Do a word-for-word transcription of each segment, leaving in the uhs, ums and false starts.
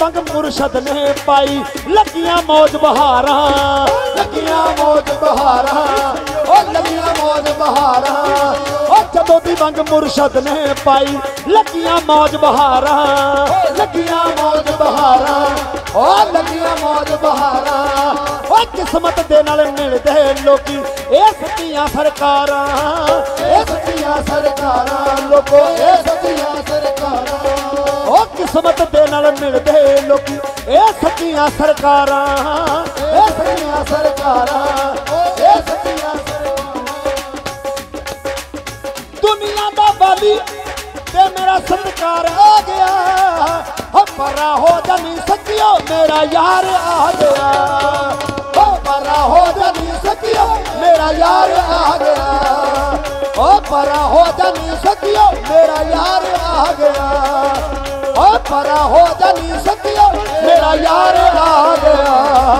वंग मुर्शद ने पाई लगियां मौज बहारा लगियां मौज बहारा ओ लगियां मौज बहारा ओ जदों दी वंग मुर्शद ने पाई लगियां मौज बहारा लगियां मौज बहारा ओ लगियां मौज बहारा ओ किस्मत दे नाल मिलदे लोकी ए सच्चियां सरकारां ए सच्चियां सरकारां लोको ए सच्चियां सरकारां ओ किस्मत दे नाल मिलदे लोकी ए सच्चियां सरकारां ए सच्चियां सरकारां ए सच्चियां दुनिया दा वाली ते मेरा सत्कार आ गया हो परा हो जानी सकियो मेरा यार आ गया हो परा हो जानी सकियो मेरा यार आ गया ओ परा हो जानी सकियो मेरा यार आ गया ओ परा हो जानी सकियो मेरा यार आ गया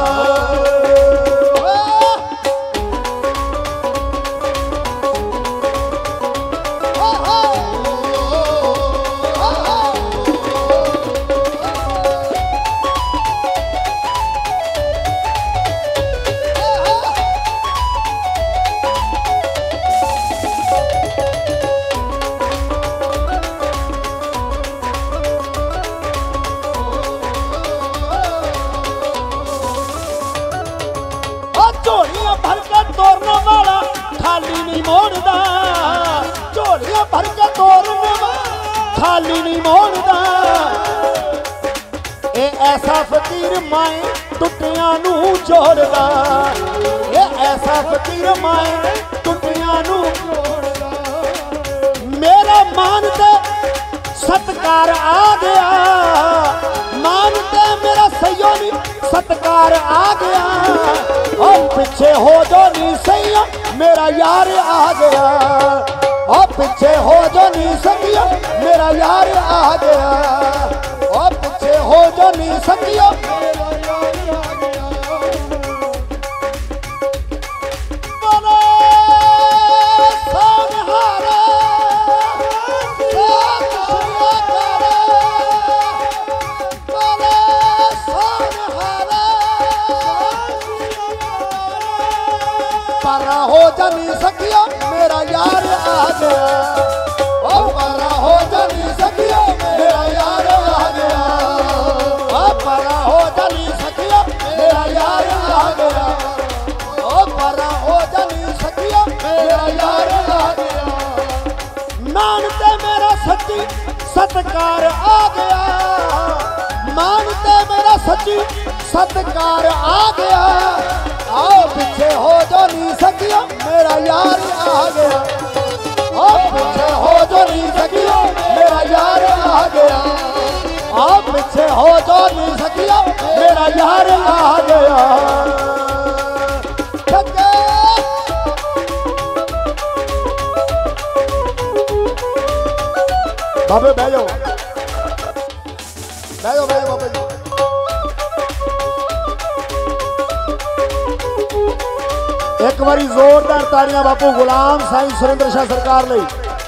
झोलियां भर के तोड़ने वाला खाली नहीं मोड़दा झोलियां भर के तोड़ने वाला खाली नहीं मोड़दा ए ऐसा फकीर माए टुटियां नू जोड़दा ए ऐसा फकीर माए टुटियां नू जोड़दा मेरा मान ते सत्कार आ गया मान ते मेरा सयोनी सत्कार आ गया और पीछे हो जो नहीं सैया मेरा यार आ गया और पीछे हो जो नहीं सकिया मेरा यार आ गया और पीछे हो जो नहीं सकिया परा हो जानी सकियो मेरा यार आ गया ओ परा हो जानी सकियो मेरा यार आ गया ओ परा हो जानी सकियो मेरा यार आ गया ओ परा हो जानी सकियो मेरा यार आ गया मानते मेरा सच्ची सत्कार आ गया मानते मेरा सच्ची सत्कार आ गया आओ पीछे हो जो नहीं सकियो मेरा यार आ गया आओ पीछे हो जो नहीं सकियो मेरा यार आ गया आओ पीछे हो जो नहीं सकियो मेरा यार आ गया बाबे बह जाओ बह जाओ बह जाओ बाबे जी एक बारी जोरदार तालियां बापू गुलाम साईं सुरेंद्र शाह सरकार ले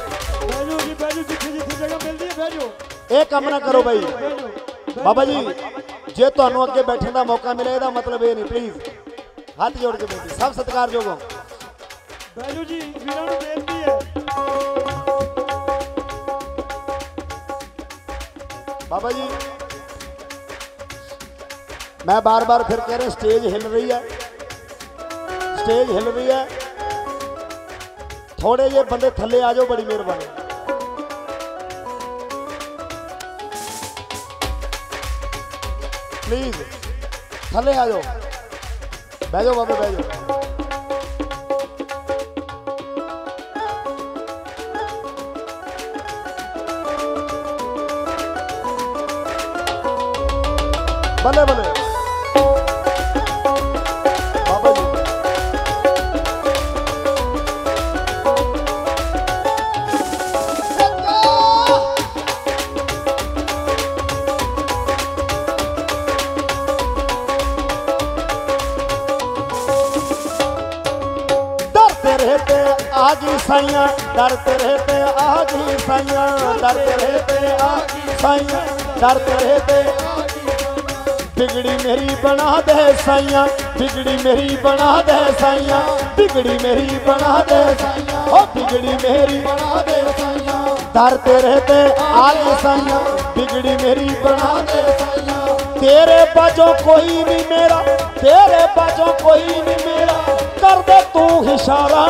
एक काम ना करो भाई बाबा जी जे तुहानू अगे बैठने का मौका मिले इसका मतलब ये नहीं प्लीज हाथ जोड़ के बेनती सब सत्कार जोगो बैजू जी वीरां नू बेनती है बाबा जी मैं बार बार फिर कह रहा स्टेज हिल रही है स्टेज हिल रही है थोड़े जे बंदे थले आ जाओ बड़ी मेहरबानी प्लीज थले आ जाओ बह जाओ बाबे बह जाओ भले भले बाबा जी डरते रहते आगी साइया डरते रहते आगी साइया डरते रहते आगी साइया डरते रहते बिगड़ी मेरी बना दे साइया, बिगड़ी मेरी बना दे साइया, बिगड़ी मेरी बना दे साइया, ओ बिगड़ी मेरी बना दे साइया, दर तेरे ते आले साइया, बिगड़ी मेरी बना दे साइया। तेरे बाजों कोई नहीं मेरा, तेरे बाजों कोई नहीं मेरा, कर दे तू इशारा।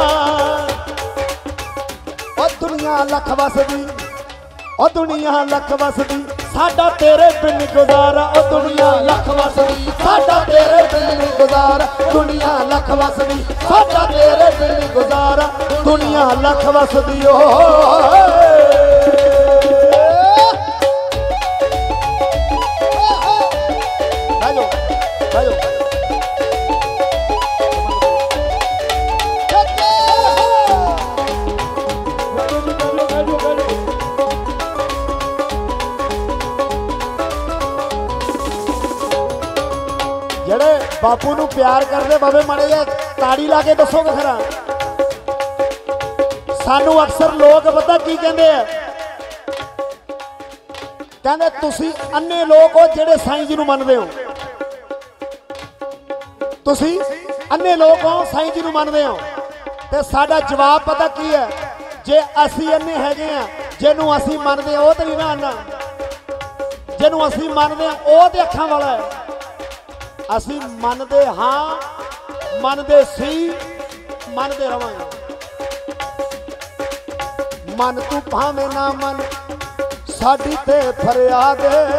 ओ दुनिया लख वसदी, ओ दुनिया लख वसदी, साडा तेरे बिन गुजारा। ओ दुनिया लख वसदी, साडा तेरे बिन गुजारा, दुनिया लख वसदी, साडा तेरे बिन गुजारा, दुनिया लख वसदी। ओ बापू नू प्यार करते बाबे माड़े जा ताड़ी ला के दसोगे खरा। सानू अक्सर लोग पता की कहते हैं, कहते तुसी अन्ने लोग हो जेड़े साईं जी नू मनदे हो, तुसी अन्ने लोग हो साईं जी नू मनदे हो। ते साडा जवाब पता की है, जे असी अन्ने हैगे आ, जिन्नू असी मनदे ओ ते नहीं ना अन्ना, जिन्नू असी मनदे ओ ते अखां वाला है। असी मनदे हाँ, मनदे सी, मनदे रवांगे। मन तू भावे ना मन, साडी ते फरियाद,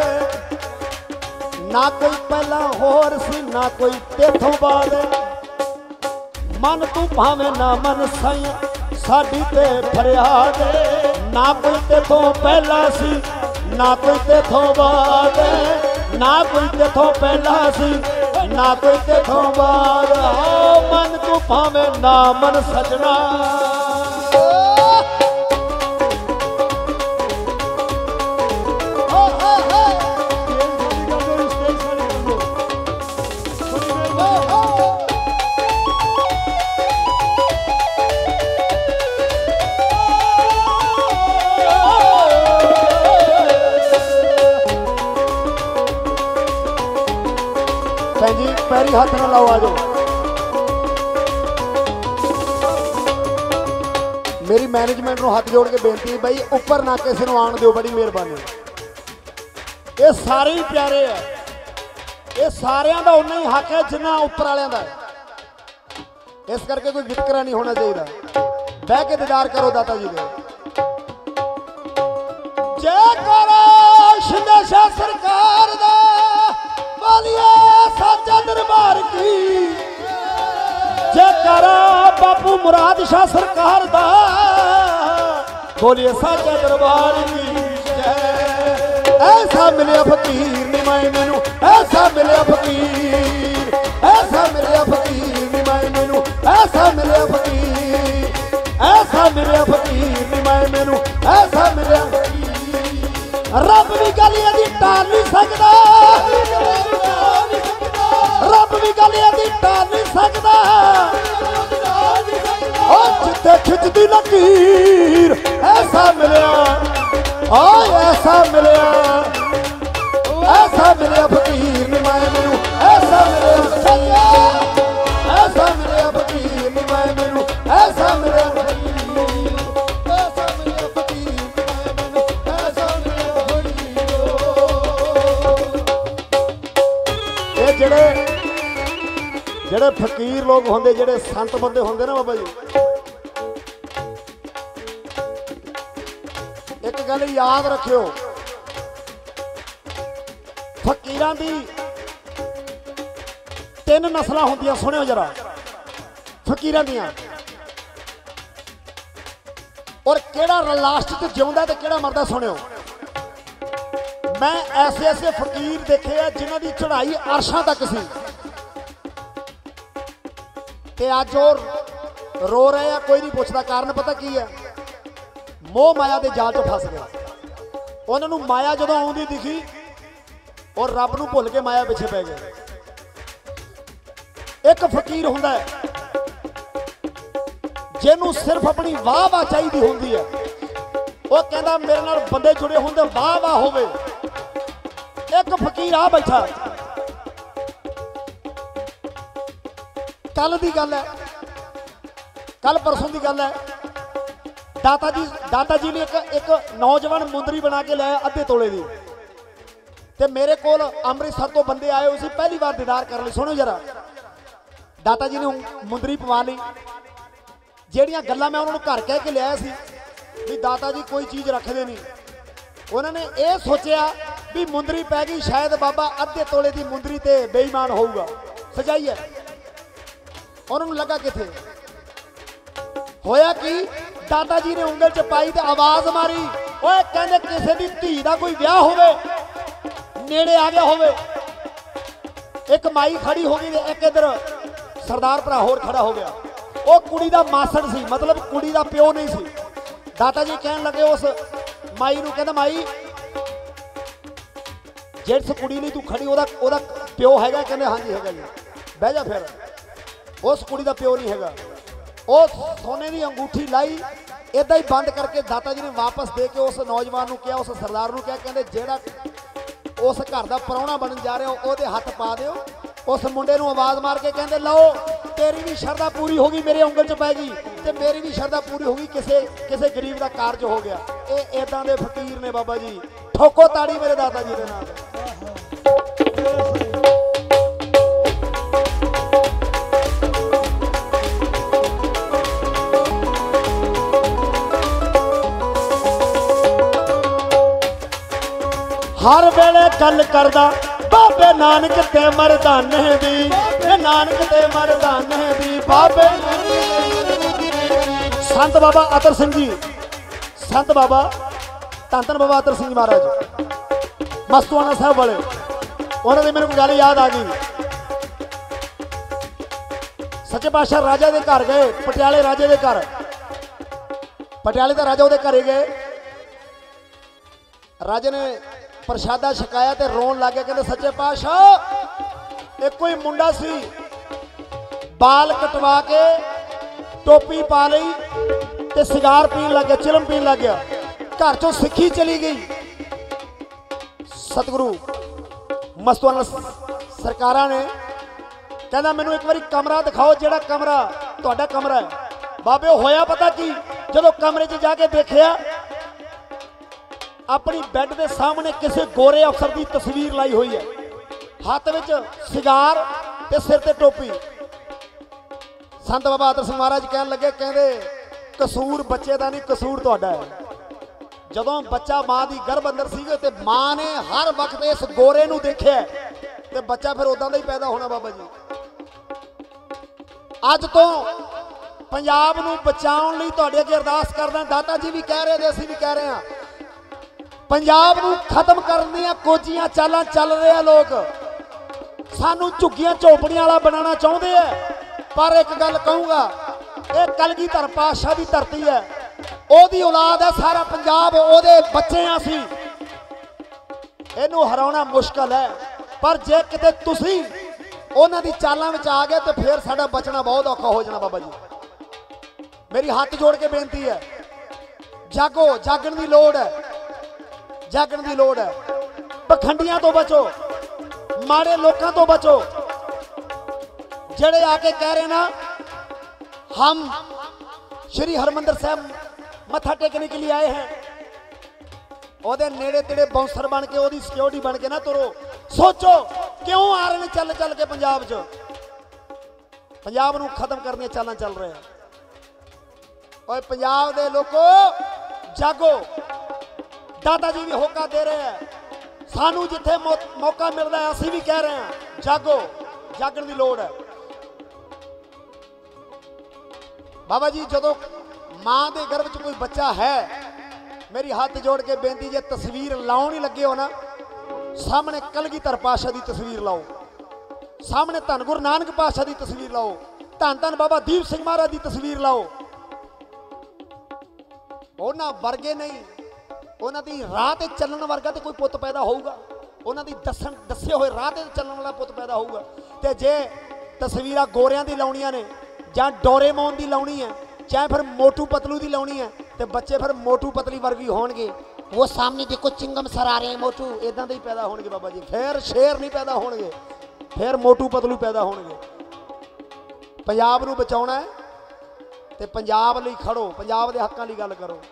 ना कोई पहला होर सी, ना कोई तेथों बाद। मन तू भावे ना मन साईं, साडी ते फरियाद, ना कोई तेथों पहला सी, ना कोई तेथों बाद, ना कोई तेथों पहला सी, ना कोई तेथों बाद। मन तू भावे ना मन सजना, जी पैरी हाथ ना लाओ, आ जाओ। मेरी मैनेजमेंट को हाथ जोड़ के बेनती भाई ऊपर ना किसी को आन दो, बड़ी मेहरबानी। ये सारे ही प्यारे है, ये सारिया का उन्ना ही हक है जिन्ना उपर वालियां दा। इस करके कोई वितकरा नहीं होना चाहिए। बह के दीदार करो दाता जी दे। जय करो शाह सरकार दा, बोलिए साचा दरबार की, जयकारा बापू मुराद शाह सरकार दा, बोलिए साचा दरबार की जय। ऐसा मिले फकीर निमाए मैनू, ऐसा मिले फकीर, ऐसा मिले फकीर निमाए मैनू, ऐसा मिले फकीर, ऐसा मिले फकीर निमाए मैनू, ऐसा मिले फकीर। रब भी गलियां दी टाल नहीं सकदा, रब भी गलियां दी टाल नहीं सकदा। ओ जिथे खिचदी लकीर, ऐसा मिलिया, ओ ऐसा मिलिया, ऐसा मिलिया फकीर निमाए मैनू, ऐसा मिलिया, ऐसा मिलिया फकीर निमाए मैनू, ऐसा मिलिया फकीर, ऐसा मिलिया फकीर निमाए मैनू, ऐसा मिलिया फकीर। ये जेड़े जेड़े फकीर लोग होंदे, जेड़े संत बंदे होंदे ना बाबा जी, एक गल याद रखियो, फकीरां दी तीन नस्ल होंदियां। सुनियो जरा फकीरां दियां, और केड़ा लास्ट च जिउंदा ते केड़ा मरदा। सुनियो, मैं ऐसे ऐसे फकीर देखे हैं जिन्हां दी चढ़ाई अरशां तक सी, ते अज और रो रहे हैं, कोई नहीं पूछता। कारण पता की है, मोह माया के जाल च फस गया। उन्होंने माया जो आउंदी दिखी और रब नूं भुल के माया पिछे पै गए। एक फकीर हुंदा है जिन्हों सिर्फ अपनी वाह वाह चाहिए होंदी है, वो कहता मेरे नाल बंदे जुड़े होंदे वाह वाह होवे। एक फकीर आ बैठा कल की गल है, कल परसों की गल है। दाता जी दाता जी ने एक एक नौजवान मुंदरी बना के लाया अद्धे तोले की, ते मेरे को अमृतसर तो बंदे आए उसी पहली बार दीदार कर ली। सुनो जरा, दाता जी ने मुंदरी पवा ली। ਜਿਹੜੀਆਂ ਗੱਲਾਂ मैं उन्होंने घर कह के लिया सी भी दाता जी कोई चीज़ रखते नहीं, उन्होंने ये सोचा भी मुंदरी पै गई, शायद बाबा अद्धे तोले की मुंदरी ते बेईमान होगा, सजाई है। उन्होंने लगा किथे होया कि दाता जी ने उंगल च पाई ते आवाज़ मारी, ओए कहते किसी की धी का कोई ब्याह होवे, नेड़े आ गया होवे। एक माई खड़ी हो गई, एक इधर सरदार भरा होर खड़ा हो गया। वो कुड़ी दा मासड़ सी, मतलब कुड़ी दा प्यो नहीं सी। दाता जी कहन लगे उस माई नूं, कहंदा माई जिस कुड़ी लई तू खड़ी ओदा ओदा प्यो हैगा? कहंदे हाँ जी हैगा जी। बह जा फिर, उस कुड़ी दा प्यो नहीं हैगा। वो सोने की अंगूठी लाई इदा ही बंद करके दाता जी ने वापस दे के उस नौजवान नूं कहा, उस सरदार नूं कहा, कहंदे जेड़ा उस घर का प्राहुणा बनन जा रहे हो ओहदे हथ पा दिओ। उस मुंडे नूं आवाज़ मार के कहंदे लो तेरी भी शरदा पूरी होगी, मेरे उंगल च पै गई, ते मेरी भी शरदा पूरी होगी, किसे किसे गरीब का कारज हो गया। ये इदां दे फकीर ने बाबा जी, ठोको ताड़ी मेरे दाता जी दे नाम। हर वेले गल करदा बाबे नानक ते मरदाने दी, नानक ते मरदाने दी बाबे। संत बाबा अतर सिंह जी, संत बाबा धन धन बाबा अतर सिंह जी महाराज मस्तुआना साहब वाले, उन्होंने मेरे को गल याद आ गई। सच्चे पातशाह राजा के घर गए, पटियाले राजे के घर, पटियाले का राजा वो घरे गए। राजे ने प्रशादा छकाया तो रोन लग गया, कहते सच्चे पातशाह एक कोई मुंडा सी, बाल कटवा के टोपी पा ली ते सिगार पीन लग गया, चिलम पीन लग गया, घर चों सिक्खी चली गई। सतगुरु मस्तुआना सरकारा ने कहना मैनू एक बारी कमरा दिखाओ, जेड़ा कमरा तुहाडा कमरा है। बाबे होया पता की, जदों कमरे च जाके देखिया अपनी बैड के सामने किसी गोरे अफसर की तस्वीर लाई हुई है, हाथ में सिगार ते सिर ते टोपी। संत बाबा अतर सिंह महाराज कहन लगे, कहते कसूर बच्चे का नहीं, कसूर तुहाडा है। जदों बच्चा मां की गर्भ अंदर सीगे ते मां ने हर वक्त इस गोरे नूं देखिया ते बच्चा फिर उदां दा ही पैदा होना। बाबा जी अज तो पंजाब नूं बचाउण लई तुहाडे अगे अरदास करदा, दाता जी भी कह रहे थे, असीं भी कह रहे हैं, पंजाब नूं खत्म करन दीआं कोजियां चालां चल रहे हैं लोग, सानू झुग्गियां झोपड़ियां वाला बनाना चाहुंदे है। पर एक गल कहूँगा, ये कलगीधर पातशाह की धरती है, ओदी औलाद है सारा पंजाब, ओदे बच्चे हैं असीं, इहनूं हराउणा मुश्किल है। पर जे किते तुसीं उन्हां दी चालां विच आ गए तो फिर साडा बचना बहुत औखा हो जाना। बाबा जी मेरी हाथ जोड़ के बेनती है, जागो, जागण की लोड़ है, जागण की लोड़ है। पखंडियां तो बचो, माड़े लोगों तो बचो, जड़े आके कह रहे ना हम श्री हरमंदिर साहब मत्था टेकने के लिए आए हैं, ओदे नेड़े तेड़े बाउंसर बन के, ओदी सिक्योरिटी बन के ना तुरो। सोचो क्यों आ रहे हैं चल चल के पंजाब च, पंजाब नूं खत्म करने चालां चल रहे हैं। और पंजाब दे लोगो जागो, दाता जी भी होका दे रहे हैं, सानू जिथे मौ, मौका मिलता है असीं भी कह रहे हैं, जागो, जागण की लोड़ है। बाबा जी जदों मां के गर्भ च कोई बच्चा है, मेरी हाथ जोड़ के बेनती, जे तस्वीर लाउण ही लगे हो ना, सामने कलगीधर पातशाह की तस्वीर लाओ, सामने धन गुरु नानक पातशाह की तस्वीर लाओ, धन धन बाबा दीप सिंह महाराज की तस्वीर लाओ। उन्हां वर्गे नहीं, उन्हां दी राह ते चलण वर्गा तो कोई पुत पैदा होऊगा, उन्हां दी दसन दसे हुए राह ते चलण वाला पुत पैदा होऊगा। ते जे तस्वीरां गोरियां दी लाउणियां ने, जां डोरेमोन दी लाउणी है, चाहे फिर मोटू पतलू दी लाउणी है, तो बच्चे फिर मोटू पतली वर्गी होणगे। वो सामने देखो चिंगम सर आ रहे हैं मोटू, इदां दे ही पैदा होणगे बाबा जी। फिर शेर नहीं पैदा होणगे, फिर मोटू पतलू पैदा होणगे। पंजाब नूं बचाउणा है ते पंजाब लई खड़ो, पंजाब दे हक्कां लई गल करो।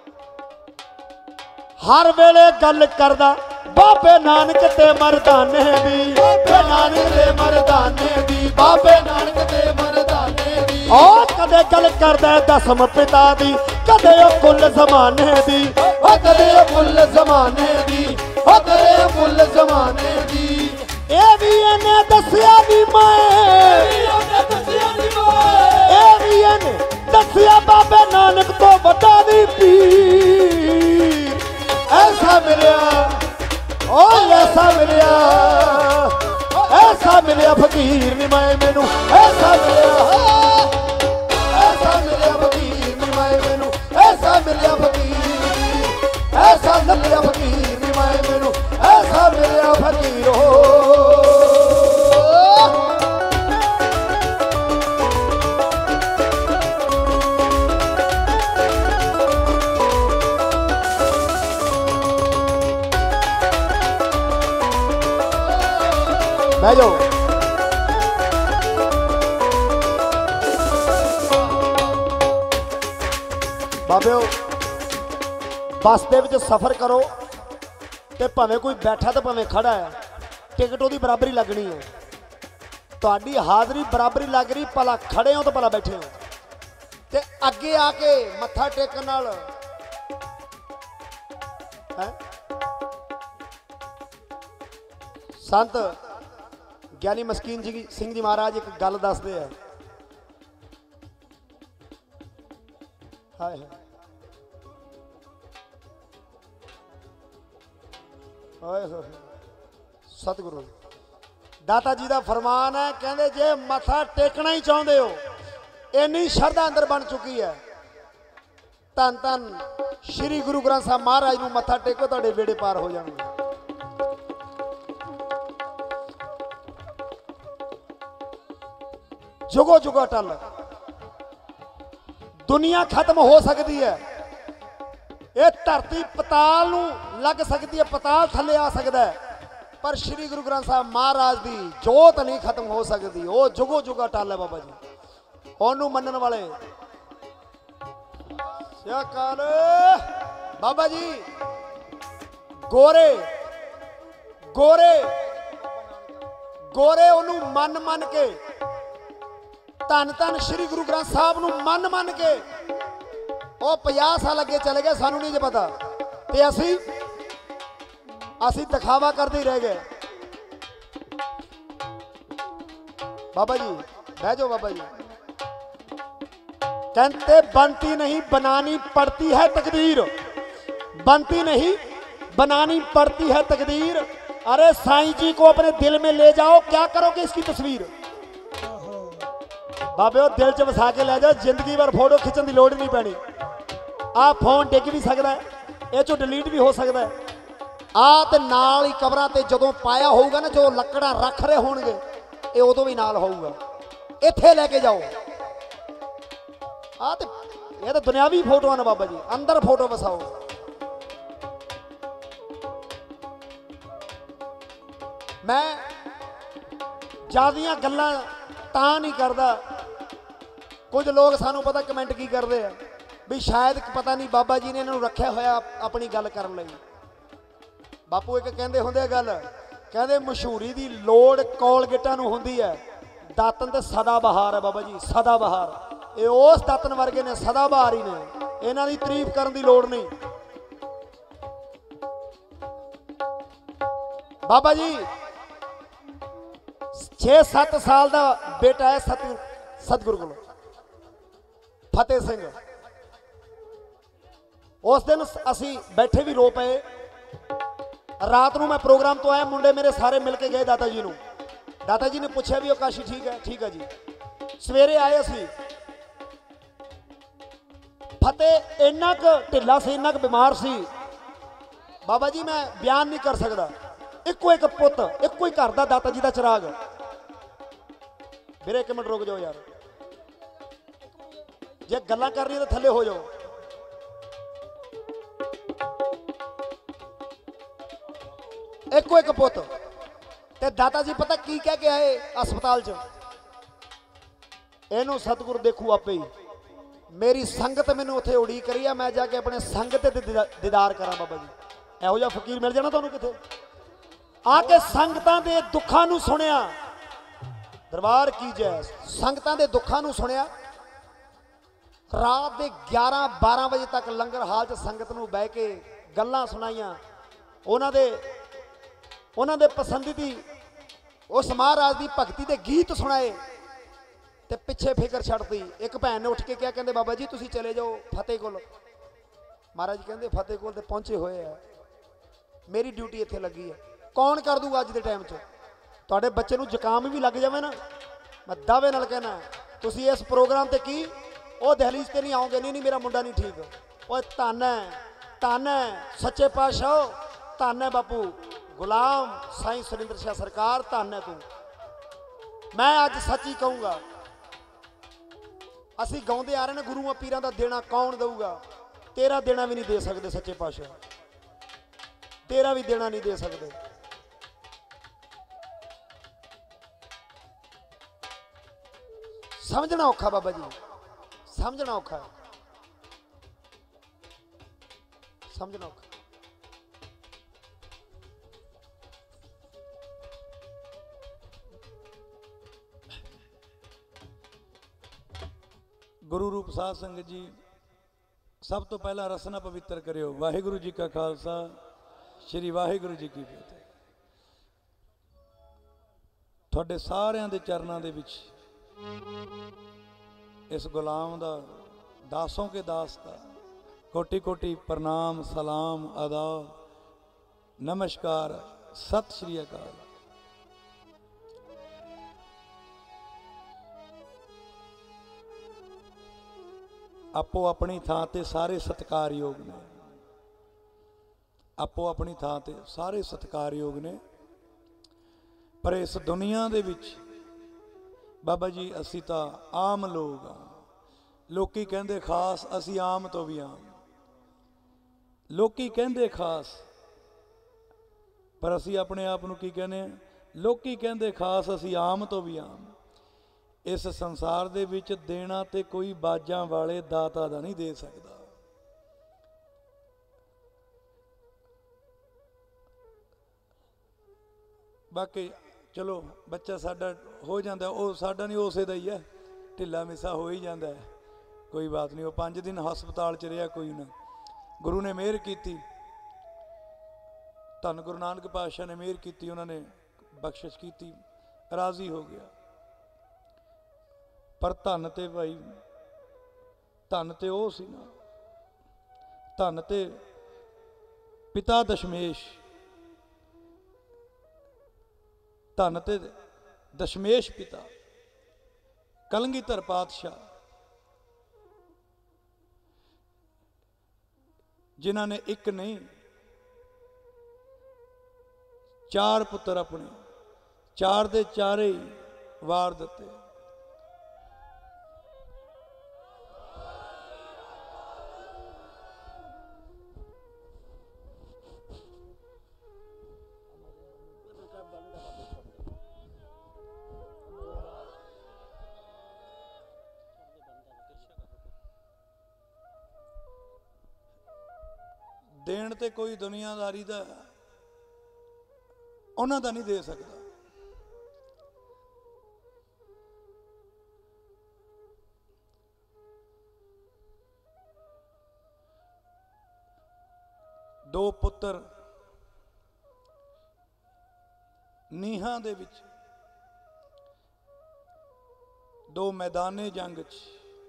हर वेले गल करदा बाबे नानक ते मरदाने दी, बाबे नानक ते मरदाने दी, बाबे नानक ते मरदाने दी। ओ कदे गल करदा दसम पिता दी, कदे ओ कुल जमाने दी, ओ कदे ओ कुल जमाने दी, ओ कदे ओ कुल जमाने दी। ए भी इन्ने दसिया नी मैं, ए भी इन्ने दसिया बाबे नानक तो वड्डा दी पीर। ऐसा मिलिया, ओ ऐसा मिलिया, ऐसा मिलिया फकीर नी मैं मैनू, ऐसा मिलिया, ऐसा मिलिया फकीर नी मैं मैनू, ऐसा मिलिया फकीर, ऐसा मिलिया फकीर नी मैं मैनू, ऐसा मिलिया फकीर हो। बह जाओ। बाबे बस दे विच सफर करो ते भावें कोई बैठा तो भावें खड़ा है, टिकट ओदी बराबरी लगनी है। तुहाडी हाज़री बराबरी लग रही, भला खड़े हो तो भला बैठे हो। ते अगे आके मत्था टेकन नाल संत ज्ञानी मस्कीन जी सिंह जी महाराज एक गल दसदे है। हाय हाय सतगुरु दाता जी का फरमान है, कहते जे मथा टेकना ही चाहते हो, इन्नी शरधा अंदर बन चुकी है, धन धन श्री गुरु ग्रंथ साहब महाराज को मथा टेको, तुहाडे बेड़े पार हो जाएंगे। जुगो जुगो टल दुनिया खत्म हो सकती है, ये धरती पताल नूं लग सकती है, पताल थले आ सकता है, पर श्री गुरु ग्रंथ साहब महाराज की जोत नहीं खत्म हो सकती। वो जुगो जुगा टल है बाबा जी, ओनू मनन वाले काल बाबा जी गोरे गोरे गोरे ओनू मन मन के धन धन श्री गुरु ग्रंथ साहब नूं मन मन के वो पचास साल अगे चले गए, सानू नहीं पता, ते असी असी दिखावा करते ही रह गए। बाबा जी बह जाओ। बाबा जी कहते बनती नहीं बनानी पड़ती है तकदीर, बनती नहीं बनानी पड़ती है तकदीर। अरे साईं जी को अपने दिल में ले जाओ, क्या करोगे इसकी तस्वीर। बाबे दिल च वसा के ले जाओ, जिंदगी भर फोटो खिंचन की लोड़ नहीं पैनी। आ फोन डिग भी सकता है, ये चो डिलीट भी हो सकता है। आ ते नाल ही कबरां ते जदों पाया होगा ना, जो लकड़ा रख रहे होणगे ये उदों भी नाल होगा, इत्थे लेके जाओ। आ ते ये तो दुनियावी फोटो ने बाबा जी, अंदर फोटो वसाओ। मैं ज्यादियां गल्लां तां नहीं करदा, कुछ लोग सानू पता कमेंट की करते हैं भी शायद पता नहीं बाबा जी ने इन्हों रखा होया अपनी गल करने लई। बापू एक कहते होंगे गल, कहते मशहूरी की लोड़ कोलगेटां नूं हुंदी है, दातन ते सदा बहार है बाबा जी, सदा बहार। ये उस दातन वर्गे ने, सदा बहार ही ने, इन्हां दी तारीफ करन दी लोड़ नहीं। बाबा जी छे सत्त साल का बेटा है सत सतगुरु को फतेह सिंह। उस दिन असी बैठे भी रो पे, रात को मैं प्रोग्राम तो आया, मुंडे मेरे सारे मिलके गए दाता जी नूं। दाता जी ने पूछा भी आकाशी ठीक है, ठीक है जी। सवेरे आए असी, फतेह इन्ना क ढिला सी, इन्ना क बीमार सी बाबा जी, मैं बयान नहीं कर सकता। इको एक पुत, इको ही घर का दाता जी का चिराग। मेरे एक मिनट रुक जाओ यार, जे गल्लां कर रही तो थले हो जाओ। इको एक पुत ते दाता जी पता की कह के आए अस्पताल च, ਇਹਨੂੰ सतगुरु देखू आपे ही। मेरी संगत मैनू उत्थे उड़ीक करी है, मैं जाके अपने संगत दे दीदार करा बाबा जी। इहो जिहा फकीर मिल जाना तुहानू किथे, आके संगतां दे दुखां नू सुनिया। दरबार की जय। संगतां दे दुखां नू सुनिया। रात के ग्यारह बारह बजे तक लंगर हाल च संगत नू बह के गल्लां सुनाइयां। उन्हां दे उन्हां दे पसंदीदी उस महाराज की भगती के गीत सुनाए ते पिछे फिक्र छड्डती। एक भैन ने उठ के क्या कहते, बाबा जी तुसी चले जाओ फतेह कोल। महाराज जी कहते फतेह कोल ते पहुंचे हुए है, मेरी ड्यूटी इत्थे लगी है। कौन कर दूगा अज के टाइम च? तुहाडे बच्चे नूं जुकाम भी लग जाए ना, मैं दावे नाल कहना तुसी इस प्रोग्राम ते की वो दहलीज ते नहीं आओगे, नहीं नहीं मेरा मुंडा नहीं ठीक। ओए धन है, धन है सच्चे पातशाह, धन है बापू गुलाम साईं सुरिंदर शाह सरकार, धन है तू। मैं अज सच ही कहूँगा, असी गाउंदे आ रहे हैं गुरुआं पीरां दा देना कौन देऊगा? तेरा देना भी नहीं दे सकते सच्चे पातशाह, तेरा भी देना नहीं दे सकते। समझना औखा बाबा जी, समझना औखा है, समझना औखा। गुरु रूप साध संगत जी, सब तो पहला रसना पवित्र करियो। वाहिगुरु जी का खालसा, श्री वाहिगुरु जी की फतेह। थोड़े सारिਆਂ ਦੇ चरणों ਦੇ ਵਿੱਚ इस गुलाम ਦਾ दासों के दास का कोटि कोटि प्रणाम सलाम आदाब नमस्कार सत श्री अकाल। आपो अपनी थां ते सारे सत्कारयोग ने, आपो अपनी थां ते सारे सत्कारयोग ने, पर इस दुनिया दे विच बाबा जी असी तां आम लोग हाँ। लोकी कहंदे खास, असी आम तो भी आम। लोकी कहंदे खास, पर असी अपने आप नूं की कहने, लोकी कहंदे खास, असी आम तो भी आम। इस संसार दे विच देना ते कोई बाजां वाले दाता दा नहीं दे सकदा। बाकी चलो बच्चा साडा हो जाता, वो साडा नहीं उसे दा ही है, ढिला मिसा हो ही जाता है, कोई बात नहीं। वो पांच दिन हस्पताल च रहा, कोई ना, गुरु ने मेहर की, धन गुरु नानक पातशाह ने मेहर की, उन्होंने बख्शिश की, राजी हो गया। पर धन ते भाई, धन ते वो सी ना, धन ते पिता दशमेश, धन ते दशमेश पिता कलंगीधर पातशाह, जिन्हों ने एक नहीं चार पुत्र अपने, चार दे चारे ही वार दिते। देण ते कोई दुनियादारी दा उन्हां दा नहीं दे सकता। दो पुत्र नीहां दे विच, दो मैदाने जंग च,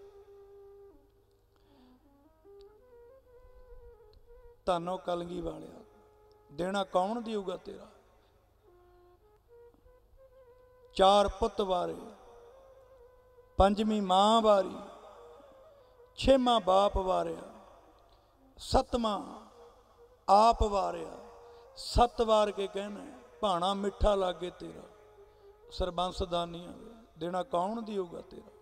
धनो कलंगी वाले देना कौन देऊगा तेरा? चार पुत वारे, पंजवी मां वारी, छेवां बाप वारिया, सतवां आप वारिया, सत वार के कहना भाणा मिठा लागे तेरा, सरबंस दानी देना कौन देऊगा तेरा?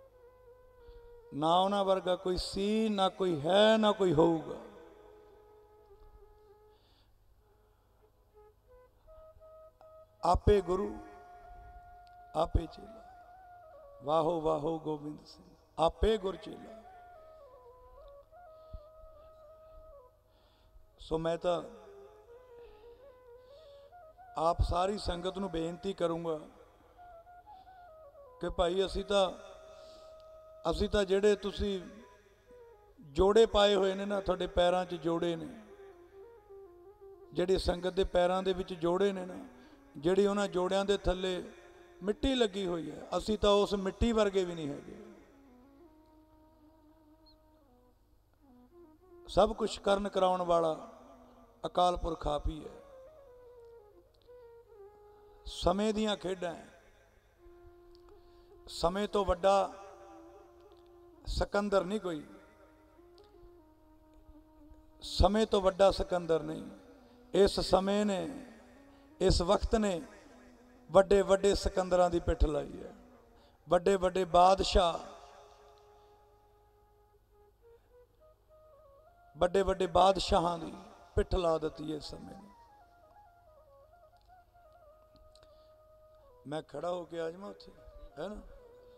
ना उन्हां वर्गा कोई सी, ना कोई है, ना कोई होऊगा। आपे गुरु आपे चेला, वाहो वाहो गोबिंद सिंह आपे गुर चेला। सो मैं तो आप सारी संगत नूं बेनती करूँगा कि भाई असी तो असी तो जेड़े तुसी जोड़े पाए हुए ने ना, तुहाडे पैरां च जोड़े ने, जेड़ी संगत दे पैरां दे विच जोड़े ने ना, जेड़ी उन्हां जोड़ियां दे थल्ले मिट्टी लगी हुई है, असी तो उस मिट्टी वर्गे भी नहीं हैगे। सब कुछ करन कराउण वाला अकाल पुरख आप ही है। समय दियां खेडां है, समय तो वड्डा सिकंदर नहीं कोई, समय तो वड्डा सिकंदर नहीं। इस समय ने, इस वक्त ने वड्डे वड्डे सिकंदरां दी पिठ लाई है, वड्डे वड्डे बादशाह, वड्डे वड्डे बादशाहां दी पिठ ला दी है इस समय ने। मैं खड़ा होके आजमा उत्थे, है ना।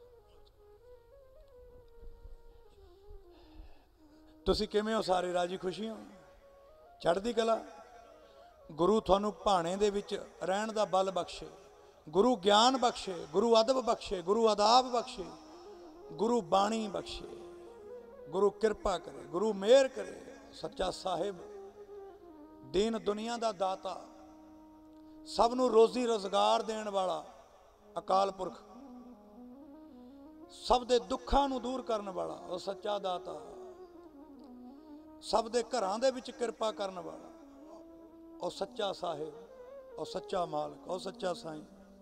तुसी किवें हो? सारे राजी खुशी हो? चढ़दी कला? गुरु थानू भाणे दे विच रहण दा बल बख्शे, गुरु ज्ञान बख्शे, गुरु अदब बख्शे, गुरु अदाब बख्शे, गुरु बाणी बख्शे, गुरु कृपा करे, गुरु मेहर करे। सच्चा साहिब दीन दुनिया दा दाता, सब नू रोजी रोजगार देण वाला अकाल पुरख, सब दे दुखां नू दूर करन वाला और सच्चा दाता, सब दे घरां दे विच कृपा करन वाला और सच्चा साहिब और सच्चा मालक और सच्चा साईं।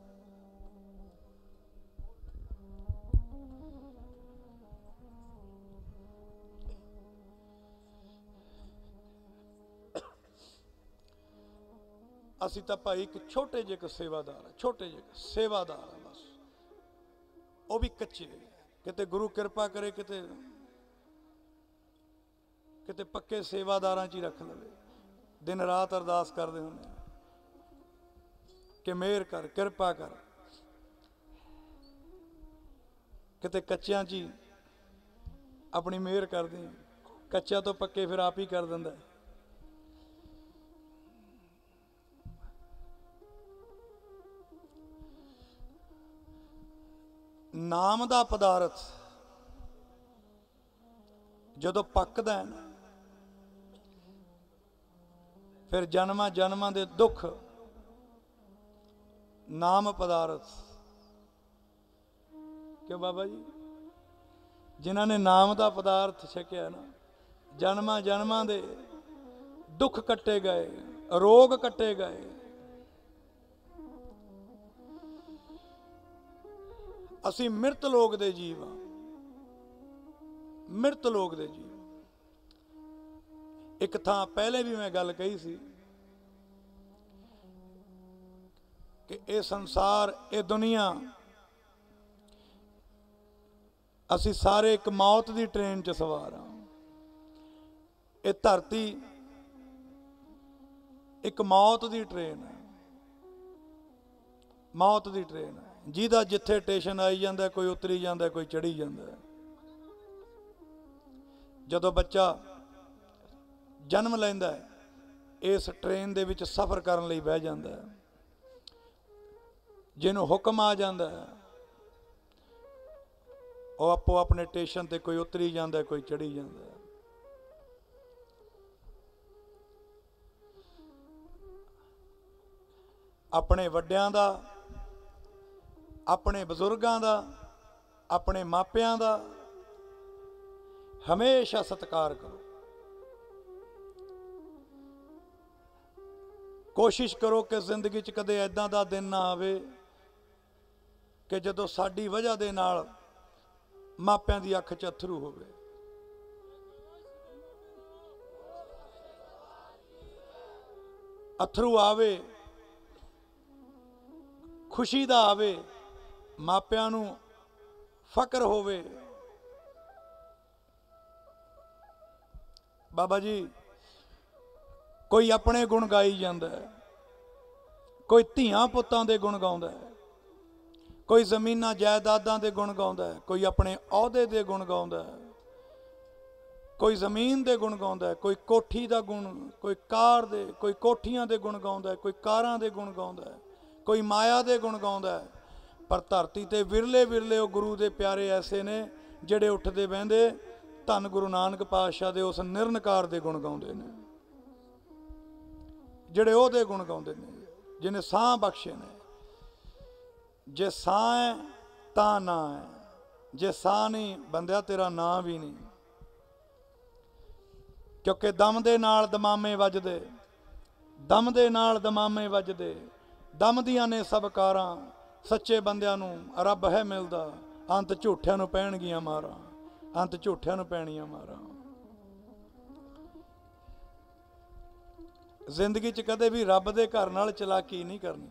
असी तो भाई एक छोटे जे सेवादार है, छोटे जे सेवादार है बस, वो भी कच्चे, किते गुरु कृपा करे, किते किते पक्के सेवादारां च ही रख लवे। दिन रात अरदास करते होंगे कि मेहर कर, कृपा कर, किते कच्चियां च ही अपनी मेहर कर दी, कच्चा तो पक्के फिर आप ही कर दिंदा है। नाम दा पदार्थ जदों पकदा है ना, फिर जन्मां जन्मां दे दुख नाम पदार्थ। क्यों बाबा जी, जिन्हां ने नाम दा पदार्थ छकिया ना, जन्मां जन्मां दे दुख कट्टे गए, रोग कट्टे गए। असी मृत लोग दे जीव हाँ, मृत लोग दे जीव। एक थां पहले भी मैं गल कही सी कि ये संसार, ये दुनिया, असी सारे एक मौत की ट्रेन च सवार हाँ। ये धरती एक मौत की ट्रेन है, मौत की ट्रेन है। जिहदा जिथे स्टेशन आई जाता, कोई उतरी जाता, कोई चढ़ी जाता। जदों बच्चा जन्म लैंदा है, इस ट्रेन दे विच सफ़र करन लई बह जांदा है। जिन्हों हुक्म आ जाता है, वह आपो अपने स्टेशन ते कोई उतरी जाता, कोई चढ़ी जाता। अपने वड्डियां दा, अपने बजुर्गों का, अपने मापियां का हमेशा सत्कार करो। कोशिश करो कि जिंदगी च कदे ऐदां दा दिन ना आवे कि जदों साडी वजह दे नाल मापियां दी अख च अथरू होवे। अथरू आवे, खुशी दा आवे, मापियां नूं फकर होवे। बाबा जी, कोई अपने गुण गाई जांदा है, कोई धियां पुत्तां दे गुण गाउंदा है, कोई जमीनां जायदादां दे गुण गाउंदा है, कोई अपने अहुदे दे गुण गाउंदा है, कोई जमीन दे गुण गाउंदा है, कोई कोठी दा गुण, कोई कार दे, कोई कोठियां दे गुण गाउंदा है, कोई कारां दे गुण गाउंदा है, कोई माया दे गुण गाउंदा है। पर धरती ते विरले विरले वो गुरु दे प्यारे ऐसे ने जिहड़े उठदे बहिंदे धन गुरु नानक पातशाह दे उस निरंकार दे गुण गाउंदे ने, जिहड़े ओहदे गुण गाउंदे ने, जिन्हें साह बख्शे ने। जे साह है तां ना है, जे साह नहीं बंदिया तेरा नाम भी नहीं। क्योंकि दम दे नाल दमामे वजदे, दम दे नाल दमामे वजदे, दम दियां ने सब कारां। सच्चे बंदियां नूं रब है मिलदा, अंत झूठियां नूं पैणगियां मारां, अंत झूठियां नूं पैणियां मारां। जिंदगी च कदे भी रब दे घर नाल चलाकी नहीं करनी।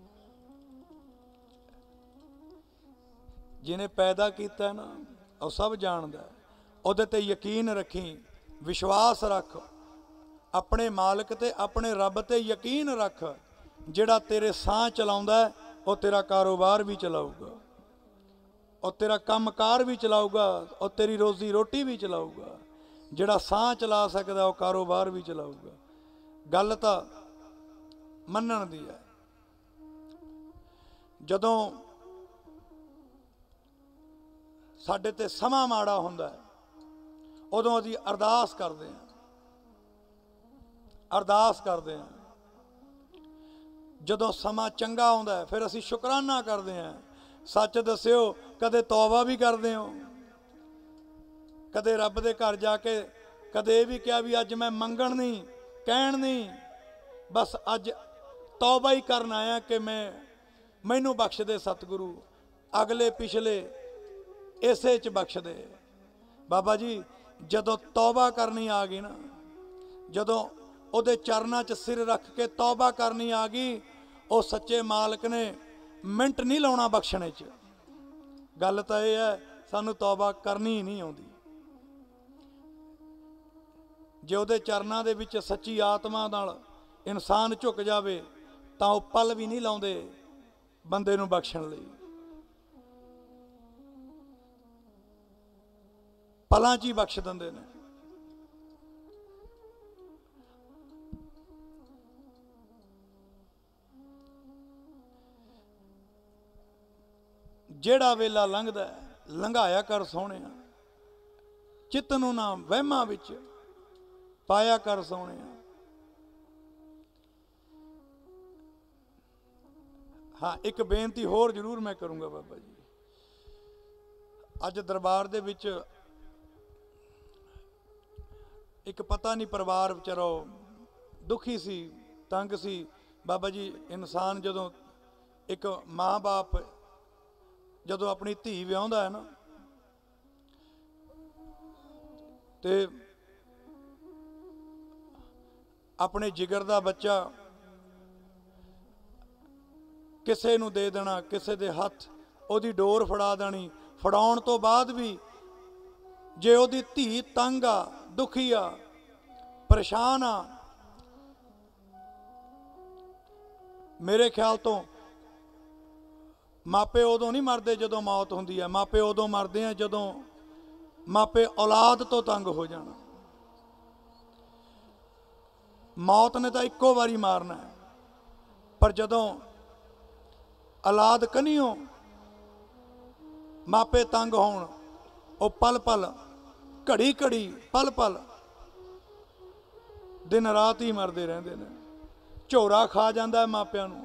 जिन्हें पैदा किया ना वह सब जानदा, उहदे ते यकीन रखी, विश्वास रख, अपने मालिक ते अपने रब ते यकीन रख। जिहड़ा तेरे साह चलाउंदा है वह तेरा कारोबार भी चलाऊगा, और तेरा कामकार भी चलाऊगा, और तेरी रोजी रोटी भी चलाऊगा। जिहड़ा साह चला सकदा वह कारोबार भी चलाऊगा। गल तां मन्नण दी है। जदों साडे ते समा माड़ा हुंदा है उदों असीं अरदास करदे हां, अरदास करदे हां। जदों समा चंगा आउंदा है फिर असीं शुकराना करदे हां। सच दस्सिओ कदे तौबा भी करदे हो, कदे रब दे घर जाके कदे ये भी कहा भी अज मैं मंगण नहीं, कहण नहीं, बस अज तौबा ही करन आया कि मैं मैनू बख्श दे सतगुरु, अगले पिछले इसे च बख्श दे। बाबा जी जदों तौबा करनी आ गई ना, जदों उहदे चरनां च सिर रख के तौबा करनी आ गई, उस सच्चे मालिक ने मिंट नहीं लाउणा बख्शणे च। गल तां इह है सानू तौबा करनी ही नहीं आउंदी। जे उहदे चरनां दे विच सच्ची आत्मा नाल इंसान झुक जावे तां ओह पल भी नहीं लाउंदे बंदे नूं बख्शण लई। पलां च ही बख्श दिंदे ने। ਜਿਹੜਾ ਵੇਲਾ ਲੰਘਦਾ ਲੰਘਾਇਆ ਕਰ ਸੋਹਣਿਆ, ਚਿੱਤ ਨੂੰ ਨਾ ਵਹਿਮਾਂ ਵਿੱਚ ਪਾਇਆ ਕਰ ਸੋਹਣਿਆ। हाँ एक बेनती होर जरूर मैं करूँगा बाबा जी। अज दरबार दे विच एक पता नहीं परिवार विचारो दुखी सी, तंग सी। बाबा जी इंसान जदों एक माँ बाप जदों अपनी धी विआहुंदा है ना ते अपने जिगर दा बच्चा किसे नूं दे देना, किसे दे हथ ओदी डोर फड़ा देनी। फड़ाउण तो बाद भी जे ओदी धी तंग आ, दुखी आ, परेशान आ, मेरे ख्याल तो मापे उदों नहीं मरदे जदों मौत हुंदी है। मापे उदों मरदे हैं जदों मापे औलाद तो तंग हो जाना। मौत ने तो इक्को वारी मारना है, पर जदों औलाद कनियों मापे तंग होण, वो पल पल घड़ी घड़ी पल पल दिन रात ही मरदे रहिंदे ने। झोरा खा जांदा है मापिआं नूं।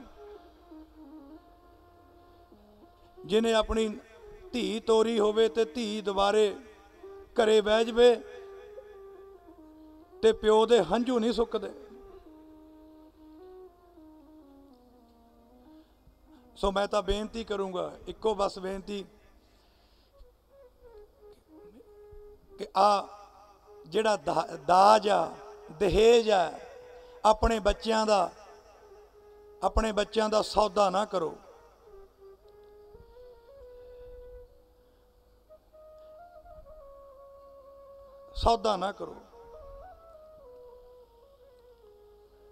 जिन्हें अपनी धी तोरी होवे ते धी दुबारे घरे बह जावे ते प्यो दे हंझू नहीं सुकदे। सो मैं तो बेनती करूँगा, इक्को बस बेनती कि आ जिहड़ा दा दाज आ, दहेज आ, अपने बच्चों का अपने बच्चों का सौदा ना करो। सौदा ना करो।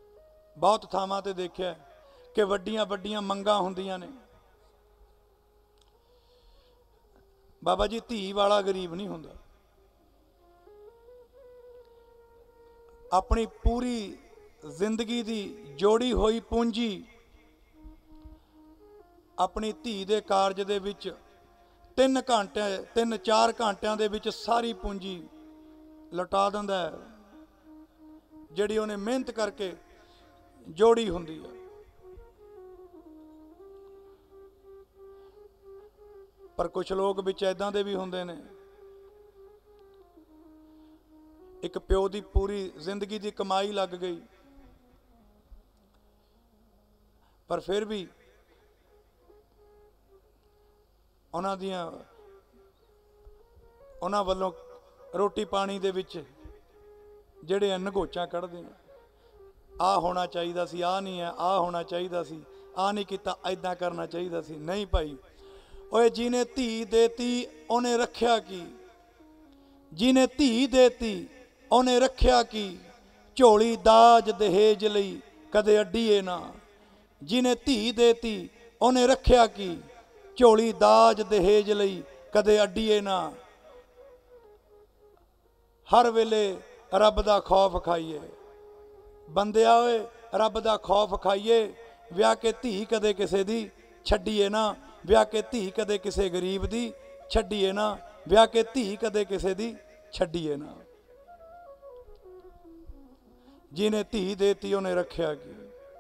बहुत थावां ते देखिया कि वड्डियां वड्डियां मंगां हुंदियां ने, बाबा जी धी वाला गरीब नहीं हुंदा। अपनी पूरी जिंदगी दी जोड़ी हुई पूंजी अपनी धी दे कारज दे विच तीन घंटे तीन चार घंटिया दे विच सारी पूंजी लुटा दिंदा है, जिहड़ी उहने मेहनत करके जोड़ी हुंदी है। पर कुछ लोग विच इदां दे भी हुंदे ने, एक प्यो की पूरी जिंदगी की कमाई लग गई, पर फिर भी उन्हां दियां उन्हां वल्लों रोटी पानी दे विच जिहड़े नगोचां कढ़दे हैं, आ होना चाहिए सी, आ नहीं है, आ होना चाहिए सी, आ नहीं किता, ऐदां करना चाहिए सी। नहीं भाई, ओए जिन्हें धी देती उन्हें रखिया की, जिन्हें धी देती उन्हें रखिया की, झोली दाज दहेज लई कदे अड्डीए ना। जिन्हें धी देती उन्हें रखिया की, झोली दाज दहेज लई कदे अड्डीए ना। हर वेले रब दा खौफ खाइए, बंदिया ओए रब दा खौफ खाइए। विआह के धी कदे किसे दी छड्डीए ना, विआह के धी कदे किसे गरीब दी छड्डीए ना, विआह के धी कदे किसे दी छड्डीए ना। जिन्हें धी देती उन्हें रखिया की।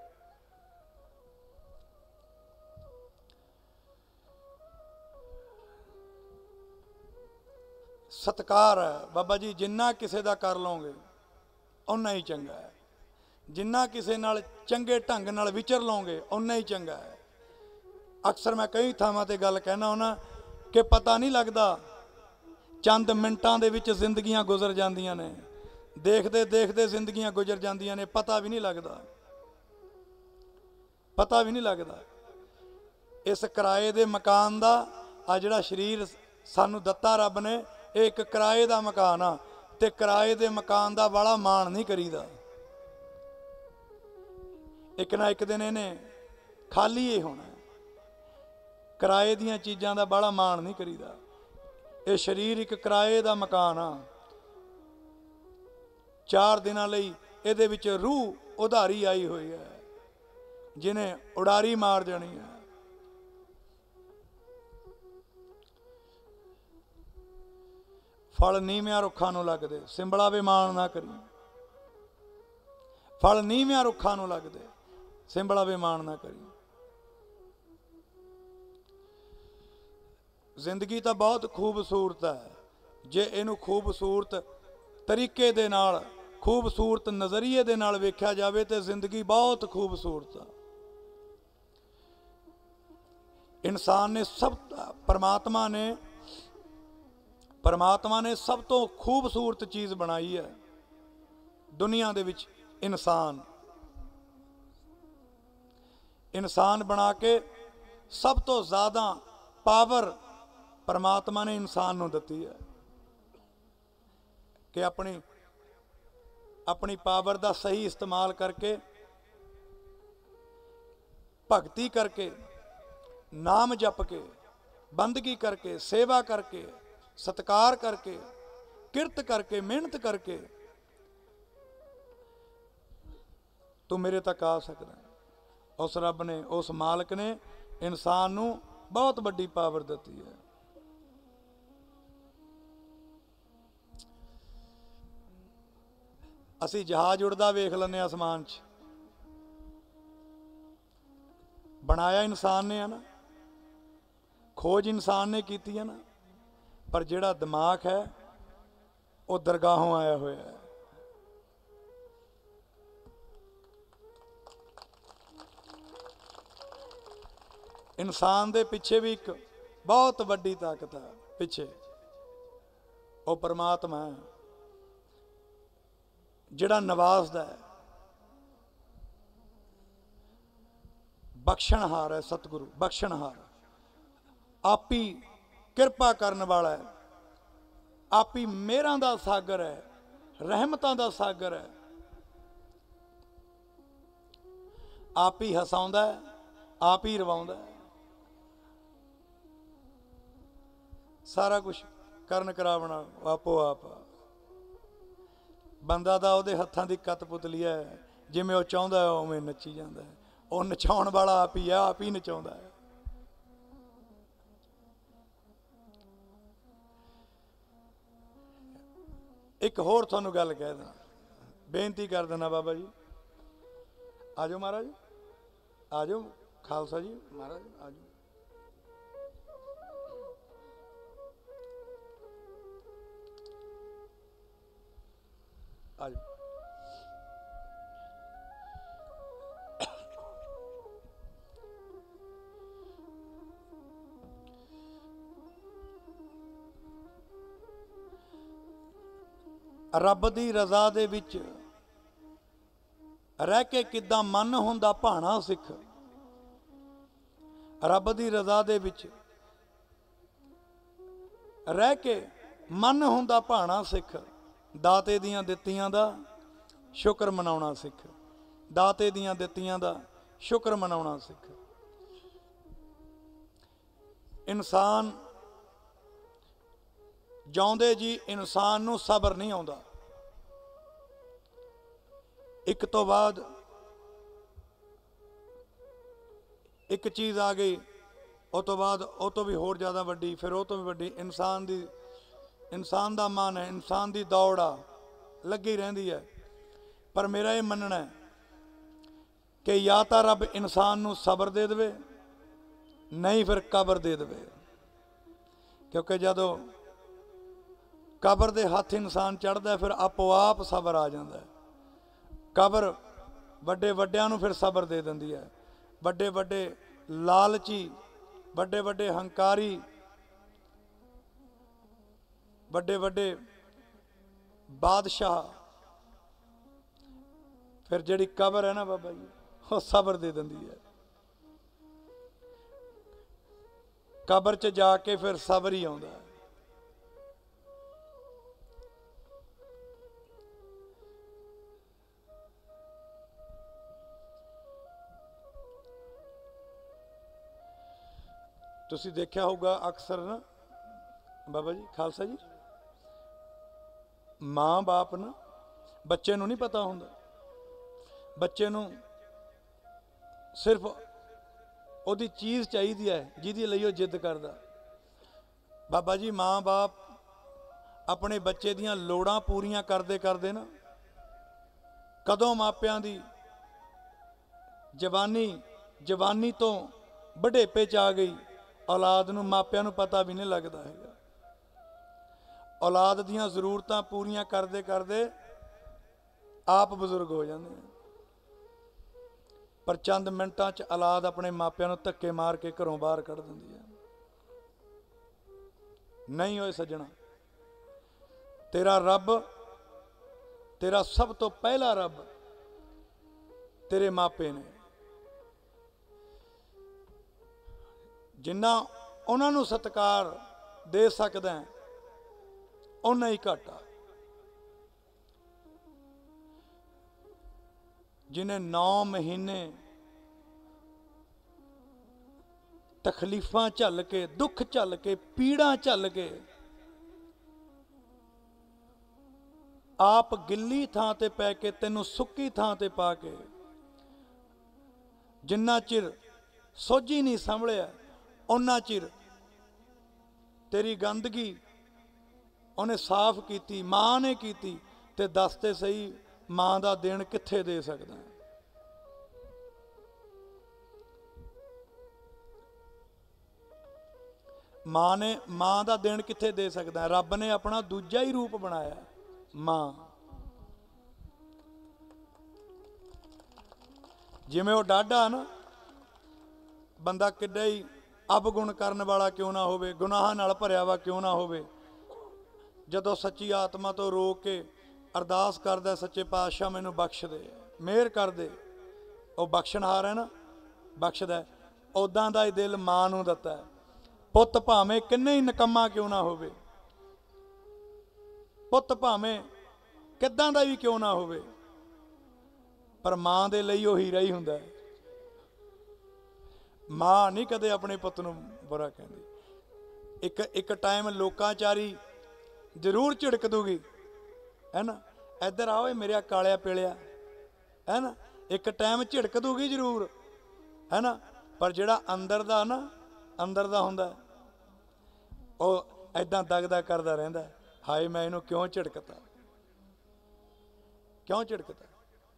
सत्कार है बाबा जी, जिन्ना किसे दा कर लोगे उन्ना ही चंगा है, जिन्ना किसे नाल चंगे ढंग नाल विचर लोगे उन्ना ही चंगा है। अक्सर मैं कई थावां ते गल कहना होना कि पता नहीं लगता, चंद मिनटां दे विच जिंदगियां गुजर जांदियां ने, देखते देखते जिंदगियां गुजर जांदियां ने, पता भी नहीं लगता, पता भी नहीं लगता। इस किराए दे मकान दा आ जिहड़ा शरीर सानू दत्ता रब ने, एक किराए दा मकान आ, ते किराए दे मकान दा बड़ा मान नहीं करीदा। एक ना एक दिन इहने खाली ही होना, किराए दियां चीज़ां दा बड़ा मान नहीं करीदा। ये शरीर एक किराए दा मकान आ, चार दिनां लई इहदे विच रूह उधारी आई हुई है, जिन्हें उड़ारी मार जानी है। फल नीवियां रुखां नूं लगदे, सिंबला बेमान ना करी। फल नीवियां रुखां नूं लगदे, सिंबला बेमान ना करी। जिंदगी तो बहुत खूबसूरत है, जे इनू खूबसूरत तरीके दे नाल, खूबसूरत नज़रिए दे नाल वेख्या जावे तो जिंदगी बहुत खूबसूरत है। इंसान ने सब, परमात्मा ने परमात्मा ने सब तो खूबसूरत चीज़ बनाई है दुनिया दे विच, इंसान। इंसान बना के सब तो ज़्यादा पावर परमात्मा ने इंसान नूं दित्ती है कि अपनी अपनी पावर का सही इस्तेमाल करके, भगती करके, नाम जप के, बंदगी करके, सेवा करके, सत्कार करके, किरत करके, मेहनत करके तू मेरे तक आ सकता है। उस रब ने, उस मालिक ने इंसान नूं बहुत बड़ी पावर दी है। असी जहाज उड़दा वेख लैंदे आसमान च, बनाया इंसान ने है ना, खोज इंसान ने की है ना, पर जिहड़ा दिमाग है वो दरगाहों आया हुआ है। इंसान दे पिछे भी एक बहुत वड्डी ताकत है, पिछे वो परमात्मा है जिहड़ा नवाजदा है, बख्शणहार है। सतगुरु बख्शणहार, आप ही किरपा करने वाला है, आप ही मेहरां दा सागर है, रहमतां दा सागर है। आप ही हसाउंदा है, आप ही रवाउंदा है। सारा कुछ करन करावना आपो आप। बंदा दा उहदे हत्थां दी कठपुतली है, जिवें वो चाहुंदा है उवें नच्ची जांदा है। वो नचाउण वाला आप ही है, आप ही नचाउंदा है। एक होर तुहानूं गल कह देना, बेनती कर देना बाबा जी, आ जाओ महाराज, आ जाओ खालसा जी, महाराज आ जाओ। आ जाओ। रब दी रज़ा दे विच रह के किद्दां मन हुंदा भाणा सिख। रब दी रज़ा दे विच रह के मन हुंदा भाणा सिख। दाते दियां दित्तियां दा शुक्र मनाउणा सिख। दाते दियां दित्तियां दा शुक्र मनाउणा सिख। इंसान जाउंदे जी इंसान नूं सबर नहीं आउंदा। एक तो बाद एक चीज़ आ गई, उस तो बाद वो तो भी होर ज़्यादा वड्डी, फिर वो तो भी वड्डी। इंसान दी इंसान दा मन है, इंसान दी दौड़ आ लगी रहिंदी है। पर मेरा ये मनना है कि या तो रब इंसान नूं सबर दे देवे, नहीं फिर कबर दे देवे। क्योंकि जदों कबर दे हथ इंसान चढ़ता है, फिर आपो आप सबर आ जाता है। कबर वड्डे वड्डियां नूं फिर सबर दे दिंदी है। वड्डे वड्डे लालची, वड्डे वड्डे हंकारी, वड्डे वड्डे बादशाह, फिर जिहड़ी कबर है ना बाबा जी, वो सबर दे दिंदी है। कबर च जाके फिर सबर ही आउंदा है। तुसी देखा होगा अक्सर ना बाबा जी, खालसा जी, माँ बाप ना बच्चे नूं नहीं पता हुंदा। बच्चे नूं सिर्फ ओदी चीज़ चाहिदी है जिहदी लई ओह जिद करदा। बाबा जी, माँ बाप अपने बच्चे दियां लोड़ां पूरियां करदे करदे ना कदों मापियां दी जवानी जवानी तो बुढ़ेपे च आ गई, औलाद नूं मापियां नूं पता भी नहीं लगता है। औलाद दियां जरूरतां पूरियां करदे करदे आप बजुर्ग हो जाते हैं। पर चंद मिनटां च औलाद अपने मापियां नूं धक्के मार के घरों बाहर कढ़ दिंदी है। नहीं होए सज्जणा, तेरा रब, तेरा सब तो पहला रब तेरे मापे ने। जिन्ना उन्हां नूं सत्कार दे सकदा है उन्ना ही घट आ। जिन्हें नौ महीने तकलीफां झल के, दुख झल के, पीड़ा झल के आप गिल्ली थां ते पै के तेनों सुक्की थां ते पा के, जिन्ना चिर सोझी नहीं संभलिया उन्ना चिर तेरी गंदगी उन्हें साफ की, मां ने की। ते दसते सही मां दा देन कित्थे दे सकदा है। मां ने मां दा देन कित्थे दे सकदा है। रब ने अपना दूजा ही रूप बनाया मां। जिवें वो डाढ़ा ना बंदा किड्डा ही अवगुण करन वाला क्यों ना होवे, गुनाह नाल भरिया वा क्यों ना होवे, जदों सच्ची आत्मा तो रो के अरदास करदा, सच्चे पातशाह मैनू बख्श दे, मेहर कर दे, वो बख्शणहार है ना, बख्शदा है। उदां दा ही दिल मां नूं दित्ता है। पुत्त भावें किन्ने ही निकम्मा क्यों ना होवे, पुत्त भावें किदां दा भी क्यों ना होवे, पर मां दे लई वो हीरा ही हुंदा है। मां नहीं कदे अपने पुत्त नूं बुरा कहंदी। एक एक टाइम लोकाचारी जरूर झिड़क दूगी, है ना, इधर आओ मेरे कालिया पीलिया, है ना, एक टाइम झिड़क दूगी जरूर, है ना, पर जिहड़ा अंदर दा ना अंदर दा हुंदा ओह ऐदां दगदा करदा रहिंदा, हाय मैं इहनूं क्यों झिड़कता, क्यों झिड़कता।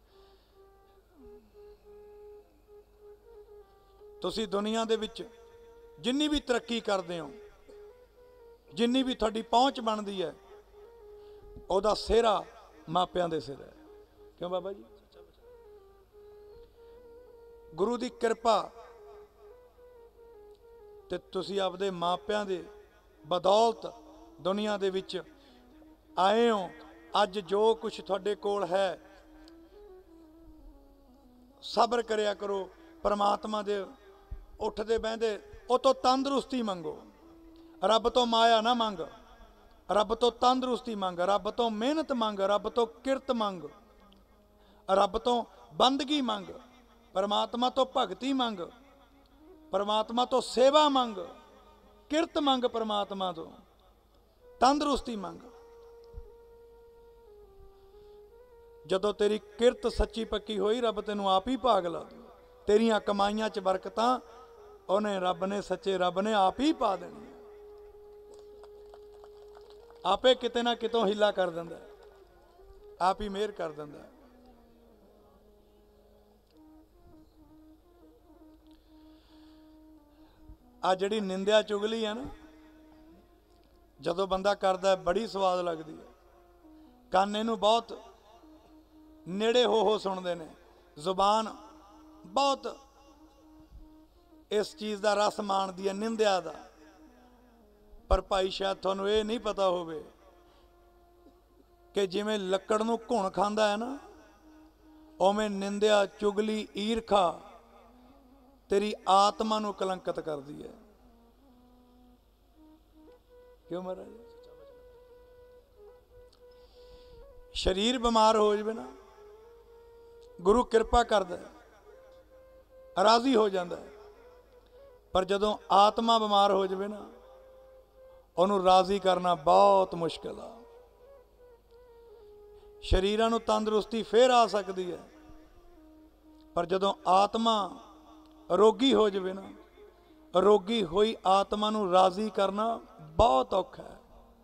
तुसी दुनिया दे विच जिन्नी भी तरक्की करदे हो, जिन्नी भी तुहाडी पहुँच बनदी है, उहदा सेहरा मापियां दे सिर है। क्यों बाबा जी? गुरु दी कृपा ते तुसी आपदे मापियां दे बदौलत दुनिया दे विच आए हो। अज जो कुछ तुहाडे कोल है, सब्र करिया करो, परमात्मा दे उठदे बहिंदे उह तो तंदुरुस्ती मंगो, रब तो माया ना मंग, रब तो तंदुरुस्ती मंग, रब तो मेहनत मंग, रब तो किरत मंग, रब तो बंदगी मंग, परमात्मा तो भगती मंग, परमात्मा तो सेवा मंग, किरत मंग, परमात्मा तो तंदुरुस्ती मंग। जदों तेरी किरत सच्ची पक्की होई, रब तेनू आप ही भाग ला दू। तेरियां कमाइयां च बरकतां उन्हें रब ने, सच्चे रब ने आप ही पा देनी, आपे किते ना कितों हिला कर दिंदा, आप ही मेहर कर दिंदा। आ जिहड़ी निंदिया चुगली है ना, जदों बंदा करदा बड़ी स्वाद लगदी है, कंन इहनूं बहुत नेड़े हो हो सुनते हैं, जुबान बहुत इस चीज़ का रस माणदी है, निंदिया का। पर भाई शायद तुहानूं ये नहीं पता होवे कि जिवें लकड़ नूं घुण खांदा है ना, उवें निंदिया चुगली ईरखा तेरी आत्मा नूं कलंकित करदी है। क्यों महाराज? शरीर बीमार हो जाए ना, गुरु कृपा करदा है, राजी हो जाता है, पर जदों आत्मा बीमार हो जाए ना, उन्होंने राजी करना बहुत मुश्किल आ। शरीरां नूं तंदुरुस्ती फिर आ सकती है, पर जदों आत्मा रोगी हो जाए ना, रोगी हुई आत्मा नूं राजी करना बहुत औखा है।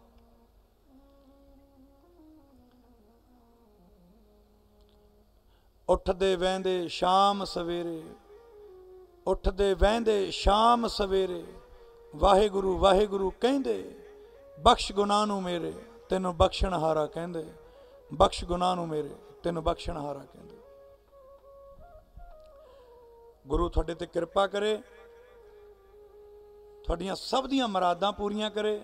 उठदे वहंदे शाम सवेरे, उठदे वहंदे शाम सवेरे, वाहिगुरु वाहिगुरु कहंदे, बख्श गुनाह नूं मेरे तैनूं बख्शणहारा कहंदे, बख्श गुनाह नूं मेरे तैनूं बख्शणहारा कहंदे। गुरु तुहाडे ते कृपा करे, तुहाडीआं सब दीआं मुरादां पूरीआं करे,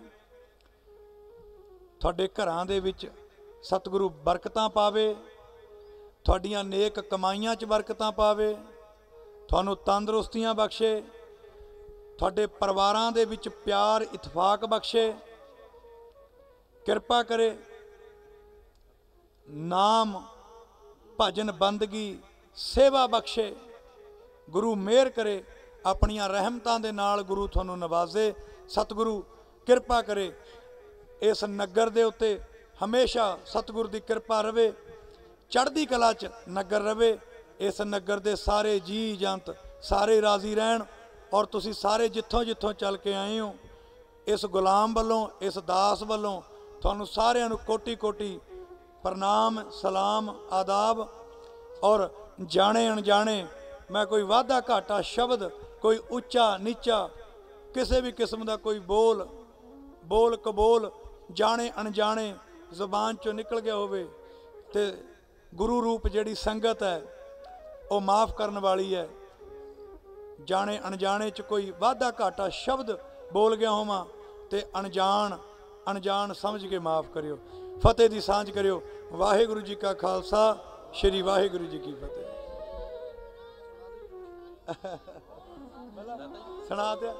तुहाडे घरां दे विच सतगुरु बरकतां पावे, तुहाडीआं नेक कमाईआं च बरकतां पावे, तुहानूं तंदुरुस्तियां बख्शे, तुहाडे परिवारां दे विच प्यार इतफाक बख्शे, कृपा करे, नाम भजन बंदगी सेवा बख्शे। गुरु मेहर करे, अपनियां रहमतां दे नाल गुरु तुहानूं नवाजे। सतगुरु कृपा करे, इस नगर दे उत्ते हमेशा सतगुरु दी कृपा रवे, चढ़दी कला च नगर रवे, इस नगर दे सारे जी जंत सारे राजी रहन। और तुसी सारे जिथों जिथों चल के आए हो, इस गुलाम वालों इस दास वालों तुहानूं सारिआं नूं कोटि कोटि प्रणाम सलाम आदाब। और जाने अनजाने मैं कोई वाधा घाटा शब्द, कोई उच्चा नीचा, किसी भी किस्म का कोई बोल बोल कबोल जाने अनजाने जुबान चों निकल गया होवे, ते गुरु रूप जिहड़ी संगत है वो माफ़ करने वाली है। जाने अनजाने च कोई वाधा घाटा शब्द बोल गया होवां ते अनजान अनजान समझ के माफ़ करियो। फतेह दी सांझ करियो। वाहिगुरु जी का खालसा, श्री वाहिगुरु जी की फतेह। सुना दिया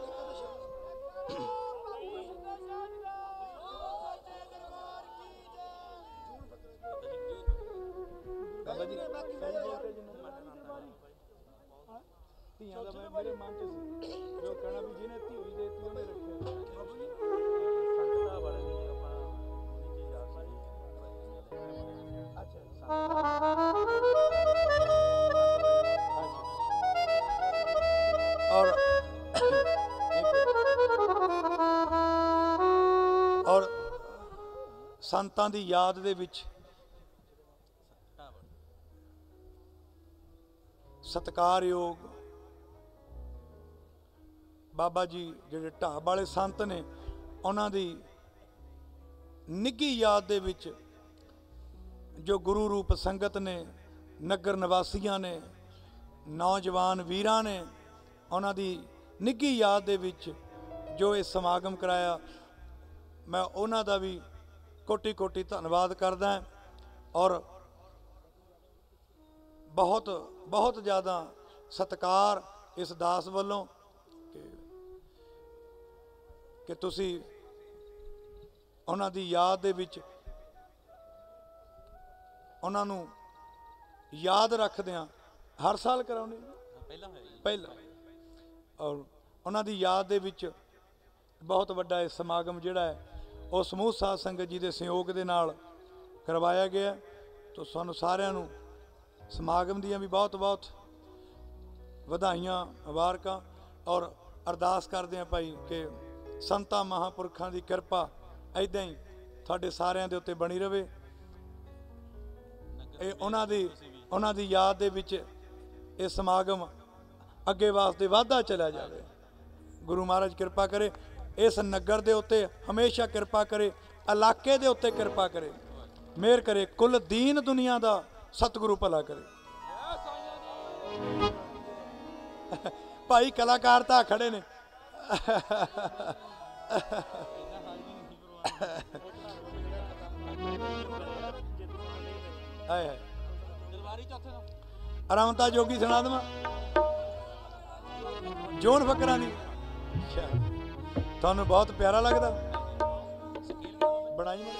मेरे मन च जो कहना भी जिन्हें धी होई देती उन्हें रखिया। ਸੰਤਾਂ ਦੀ ਯਾਦ ਦੇ ਵਿੱਚ ਸਤਿਕਾਰਯੋਗ ਬਾਬਾ ਜੀ ਜਿਹੜੇ ਢਾਬ ਵਾਲੇ ਸੰਤ ਨੇ, ਉਹਨਾਂ ਦੀ ਨਿੱਘੀ ਯਾਦ ਦੇ ਵਿੱਚ ਜੋ ਗੁਰੂ ਰੂਪ ਸੰਗਤ ਨੇ, ਨਗਰ ਨਿਵਾਸੀਆਂ ਨੇ, ਨੌਜਵਾਨ ਵੀਰਾਂ ਨੇ, ਉਹਨਾਂ ਦੀ ਨਿੱਘੀ ਯਾਦ ਦੇ ਵਿੱਚ ਜੋ ਇਹ ਸਮਾਗਮ ਕਰਾਇਆ, ਮੈਂ ਉਹਨਾਂ ਦਾ ਵੀ ਕੋਟੀ ਕੋਟੀ ਧੰਨਵਾਦ ਕਰਦਾ। ਔਰ ਬਹੁਤ ਬਹੁਤ ਜ਼ਿਆਦਾ ਸਤਿਕਾਰ ਇਸ ਦਾਸ ਵੱਲੋਂ ਕਿ ਕਿ ਤੁਸੀਂ ਉਹਨਾਂ ਦੀ ਯਾਦ ਦੇ ਵਿੱਚ ਉਹਨਾਂ ਨੂੰ ਯਾਦ ਰੱਖਦਿਆਂ ਹਰ ਸਾਲ ਕਰਾਉਂਦੇ ਪਹਿਲਾਂ ਪਹਿਲਾਂ ਔਰ ਉਹਨਾਂ ਦੀ ਯਾਦ ਦੇ ਵਿੱਚ ਬਹੁਤ ਵੱਡਾ ਇਹ ਸਮਾਗਮ ਜਿਹੜਾ ਹੈ ਉਹ ਸਮੂਹ ਸਾਧ ਸੰਗਤ ਜੀ ਦੇ ਸਹਿਯੋਗ ਦੇ ਨਾਲ ਕਰਵਾਇਆ ਗਿਆ। ਤਾਂ ਸਾਨੂੰ ਸਾਰਿਆਂ ਨੂੰ ਸਮਾਗਮ ਦੀਆਂ ਵੀ ਬਹੁਤ ਬਹੁਤ ਵਧਾਈਆਂ, ਮੁਬਾਰਕਾਂ। ਔਰ ਅਰਦਾਸ ਕਰਦੇ ਹਾਂ ਭਾਈ ਕਿ ਸੰਤਾਂ ਮਹਾਂਪੁਰਖਾਂ ਦੀ ਕਿਰਪਾ ਇੱਦਾਂ ਹੀ ਤੁਹਾਡੇ ਸਾਰਿਆਂ ਦੇ ਉੱਤੇ ਬਣੀ ਰਹੇ। ਇਹ ਉਹਨਾਂ ਦੀ ਉਹਨਾਂ ਦੀ ਯਾਦ ਦੇ ਵਿੱਚ ਇਹ ਸਮਾਗਮ ਅੱਗੇ ਵਾਸਤੇ ਵਾਧਾ ਚਲਾ ਜਾਵੇ। ਗੁਰੂ ਮਹਾਰਾਜ ਕਿਰਪਾ ਕਰੇ, ਇਸ ਨਗਰ ਦੇ ਉੱਤੇ ਹਮੇਸ਼ਾ ਕਿਰਪਾ ਕਰੇ, ਇਲਾਕੇ ਦੇ ਉੱਤੇ ਕਿਰਪਾ ਕਰੇ, ਮਿਹਰ ਕਰੇ, ਕੁੱਲ ਦੀਨ ਦੁਨੀਆ ਦਾ ਸਤਿਗੁਰੂ ਭਲਾ ਕਰੇ। ਭਾਈ ਕਲਾਕਾਰ ਤਾਂ ਖੜੇ ਨੇ। ਆਏ ਹੈ ਅਰਾਮਤਾ ਜੋਗੀ ਸੁਣਾ ਦੇਵਾਂ ਜੋਨ ਫਕਰਾਂ ਦੀ। ਤੁਹਾਨੂੰ ਬਹੁਤ ਪਿਆਰਾ ਲੱਗਦਾ ਬਣਾਈ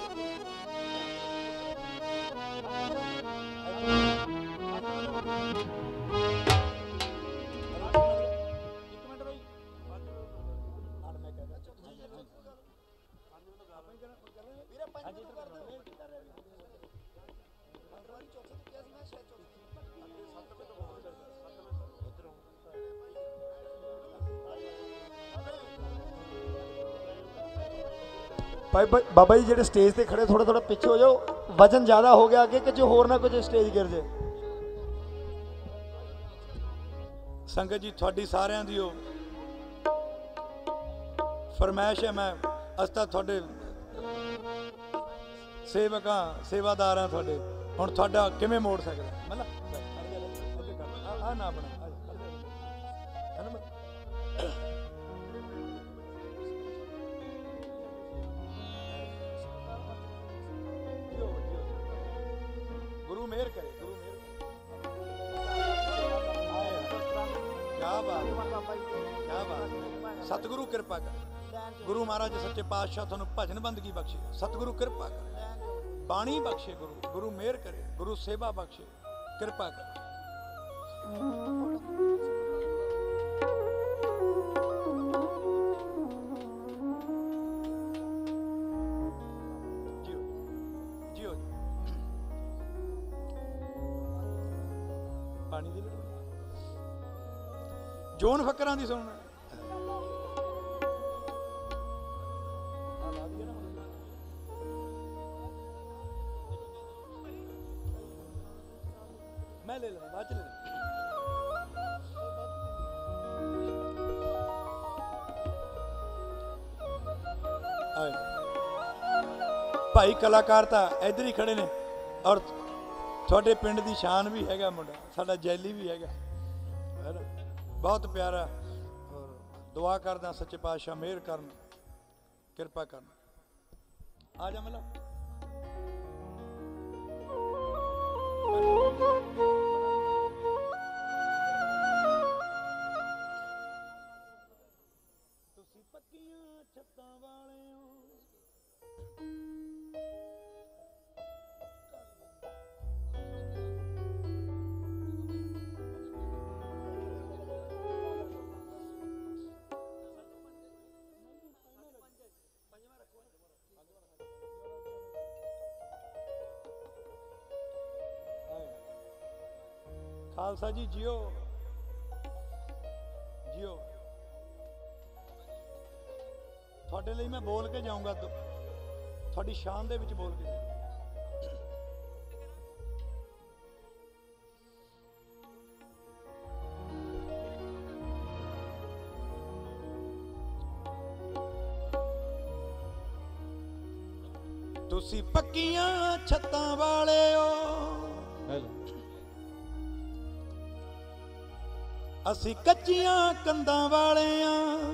भाई बाबा जी जेडे स्टेज ते खड़े थोड़ा थोड़ा पीछे हो जाओ, वजन ज्यादा हो गया आगे कि जो होर ना कुछ स्टेज गिर जाए। संगत जी थोड़ी सारियां दी फरमाइश है। मैं अस तां थोड़े सेवक हाँ, सेवादार हाँ थोड़े, हुण थोड़ा किवें मोड़ सकदा मतलब आ ना बना गुरु मेहर करे, गुरु मेहर क्या बात, क्या बात। सतगुरु कृपा कर, गुरु महाराज सच्चे पातशाह थानू भजन बंदगी बख्शे, सतगुरु कृपा कर, बाणी बख्शे, गुरु गुरु मेहर करे, गुरु सेवा बख्शे, कृपा कर। जोन फकरां दी सुन मैं ले लूँ बाद ले भाई कलाकार तो इधर ही खड़े ने और थोड़े पिंड की शान भी है मुंडा साडा जैली भी है है ना, बहुत प्यारा। और दुआ करदा सच्चे पातशाह मेहर करन, कृपा करन। आ जा मतलब तुसी पक्कियां छत्तां वाले हो, खालसा जी जियो जियो। थोड़े लिए मैं बोल के जाऊंगा तो थोड़ी शान दे विच बोल के तुसी पक्कियां छत्तां वाले हो, असी कच्चियां कंधां वाले आ।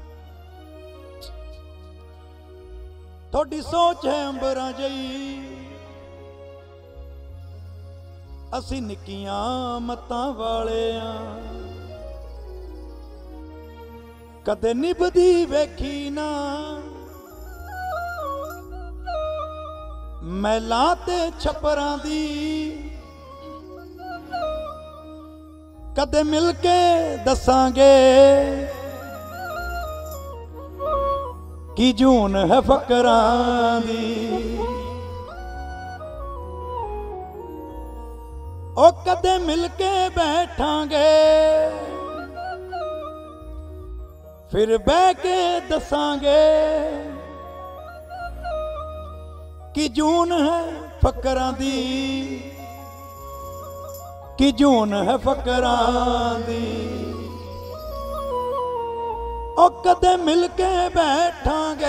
थोड़ी सोच है अंबरां जई, असी निक्कियां मत्तां वाले आ। कदे निभदी वेखी ना मैलां ते छपरां दी, कदे मिल के दसांगे कि जून है फकरां दी। ओ कदे मिल के बैठांगे फिर बह के दसांगे कि जून है फकरां दी, कि जून है फकरां दी। ओ कदे मिल के बैठांगे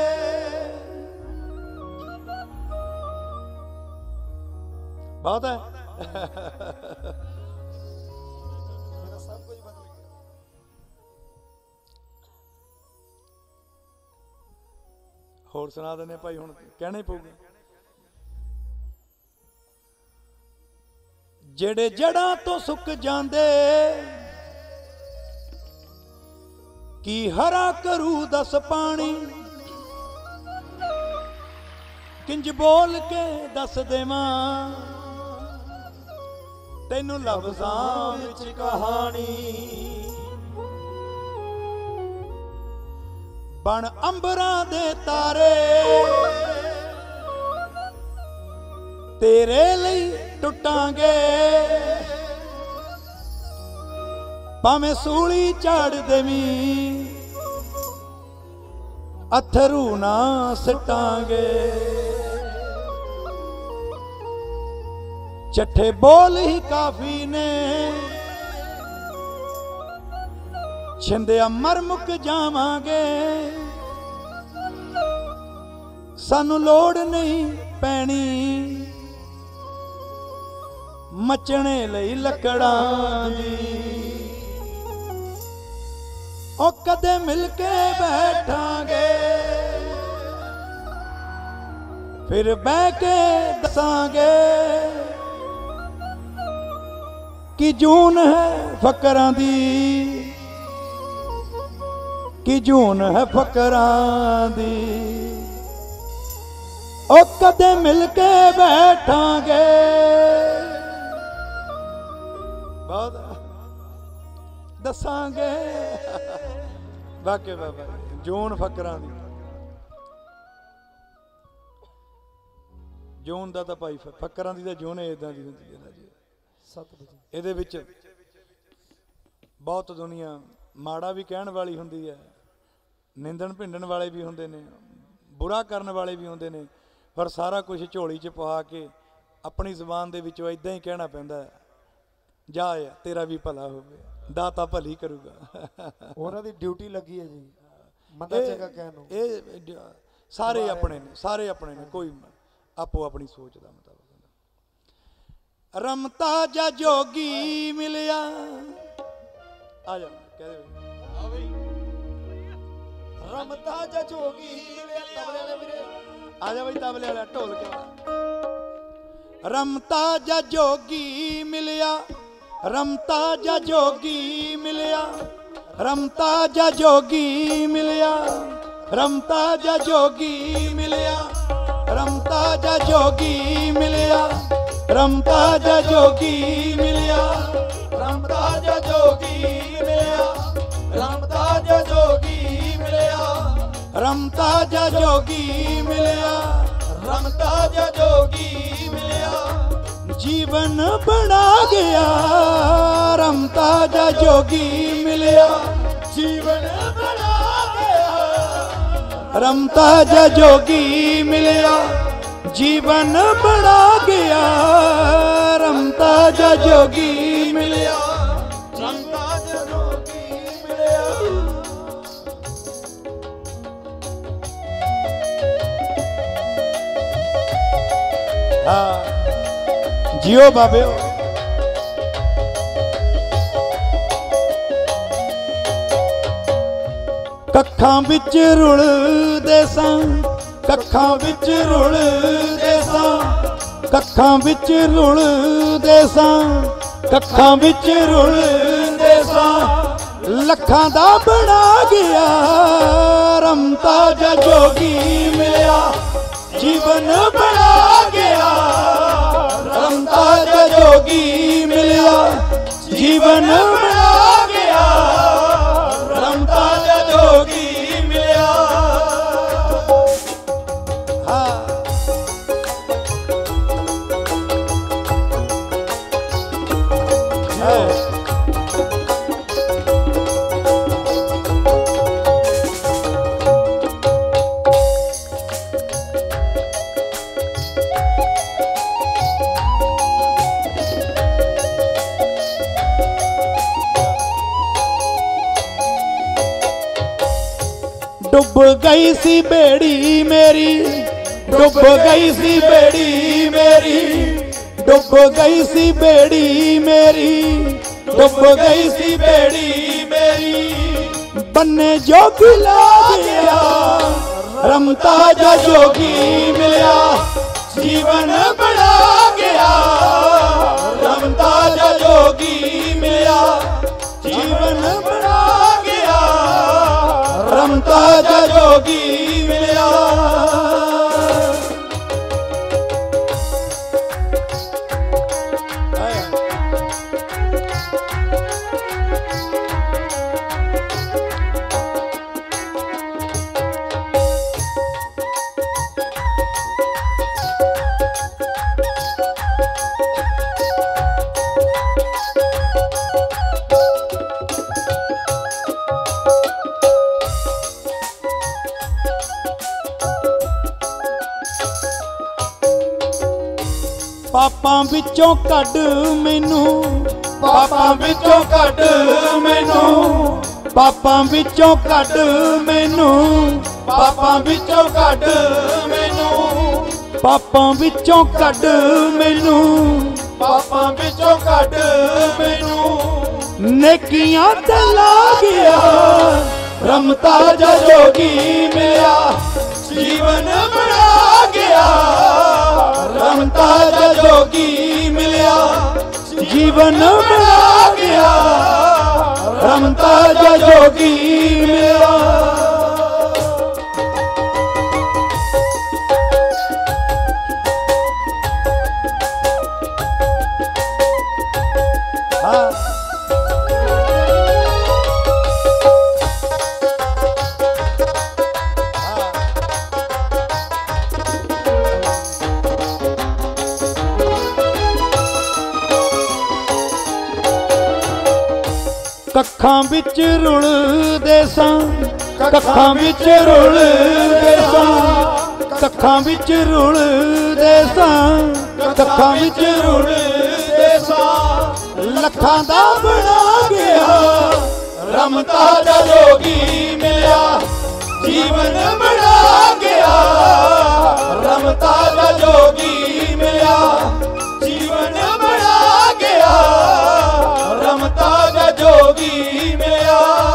बहुत है सब कुछ बदल गया। होर सुना देने भाई, हुण कहना ही पऊगा। जेड़े जड़ां तो सुक जांदे की हरा करू दस पानी, किंज बोल के दस देवां तैनू लफ्ज़ां विच कहानी। बन अंबरां दे तारे तेरे लई टुटांगे, भावें सूली झाड़ देवीं अथरू ना सिटांगे। चट्ठे बोल ही काफी ने छिंदिया मर मुक जावांगे, सानू लोड़ नहीं पैनी मचने लई लकड़ां दी। ओ कदे मिल के बैठांगे फिर बह के दसांगे कि जून है फकरां दी, कि जून है फकरां दी। ओ कदे मिल के बैठांगे बहुत दसांगे वाकई बाबा जून फकरां दी। जून दा तां भाई फकरां दी तां जून इदां दी हुंदी है ना जी। ਇਹਦੇ ਵਿੱਚ ਬਹੁਤ ਦੁਨੀਆ ਮਾੜਾ ਵੀ ਕਹਿਣ ਵਾਲੀ ਹੁੰਦੀ ਹੈ, ਨਿੰਦਣ ਭਿੰਡਣ ਵਾਲੇ ਵੀ ਹੁੰਦੇ ਨੇ, ਬੁਰਾ ਕਰਨ ਵਾਲੇ ਵੀ ਹੁੰਦੇ ਨੇ, ਪਰ ਸਾਰਾ ਕੁਝ ਝੋਲੀ 'ਚ ਪਾ ਕੇ ਆਪਣੀ ਜ਼ੁਬਾਨ ਦੇ ਵਿੱਚੋਂ ਇਦਾਂ ਹੀ ਕਹਿਣਾ ਪੈਂਦਾ ਹੈ, ਜਾ ਤੇਰਾ ਵੀ ਭਲਾ ਹੋਵੇ, ਦਾਤਾ ਭਲੀ ਕਰੂਗਾ। ਉਹਨਾਂ ਦੀ ਡਿਊਟੀ ਲੱਗੀ ਹੈ ਜੀ, ਮੰਦਾ ਚੰਗਾ ਕਹਿਣ ਨੂੰ। ਇਹ ਸਾਰੇ ਆਪਣੇ ਨੇ, ਸਾਰੇ ਆਪਣੇ ਨੇ, ਕੋਈ ਆਪੋ ਆਪਣੀ ਸੋਚ ਦਾ ਮੁਤਾਬਕ। रमता जा जोगी मिलिया आ जा कह दे रमता जा जोगी मिलिया तबले वाले वीरे आ जा भाई तबले वाला ढोल के। रमता जा जोगी मिलिया, रमता जा जोगी मिलिया, रमता जा जोगी मिलिया, रमता जा जोगी मिलिया, रमता जा जोगी मिलिया, रमता जा जोगी मिलिया, रमता जा जोगी मिलिया, रमता जा जोगी मिलिया, रमता जा जोगी मिलिया, रमता जा जोगी मिलिया। जीवन बना गया रमता जा जोगी मिलिया, जीवन बना गया रमता जा जोगी मिलिया जीवन बड़ा गया। रमता जा जोगी मिलिया रमता जा जोगी मिलिया। हाँ जियो बाबे कखां विच रुलदे सां कखां विच रुलदे सां कखां विच रुलदे सां कखां विच रुलदे सां लखां दा बना गया। रमता जा जोगी मिलिया जीवन बना गया। रमता जा जोगी मिलिया जीवन बना गया। रमता जा जोगी मिलिया। हाँ डुब गई सी बेड़ी मेरी डुब गई सी बेड़ी मेरी डुब गई सी बेड़ी मेरी डुब गई सी बेड़ी मेरी बन्ने जोगी ला गया। रमता जा जोगी मिलिया जीवन बड़ा गया। रमता जा जोगी मिलिया जीवन बड़ा गया। रमता जा जोगी मिलिया। पापां विचों कढ मैनू पापां विचों कढ मैनू पापां विचों कढ मैनू पापां विचों कढ मैनू पापां विचों कढ मैनू पापां विचों कढ मैनू नेकियां ते ला गया। रमता जा जोगी मिलिया जीवन बड़ा गया। रमता जा जोगी मिलिया जीवन बड़ा गया। रमता जा जोगी मिलिया। हाँ कखां विच रुलदे सां कखां विच रुलदे सां कखां विच रुलदे सां कखां विच रुलदे सां लखां दा बना गया। रमता जा जोगी मिलिया जीवन बना गया। रमता जा जोगी मिलिया जीवन बना गया। रमता जा जोगी मिलिया।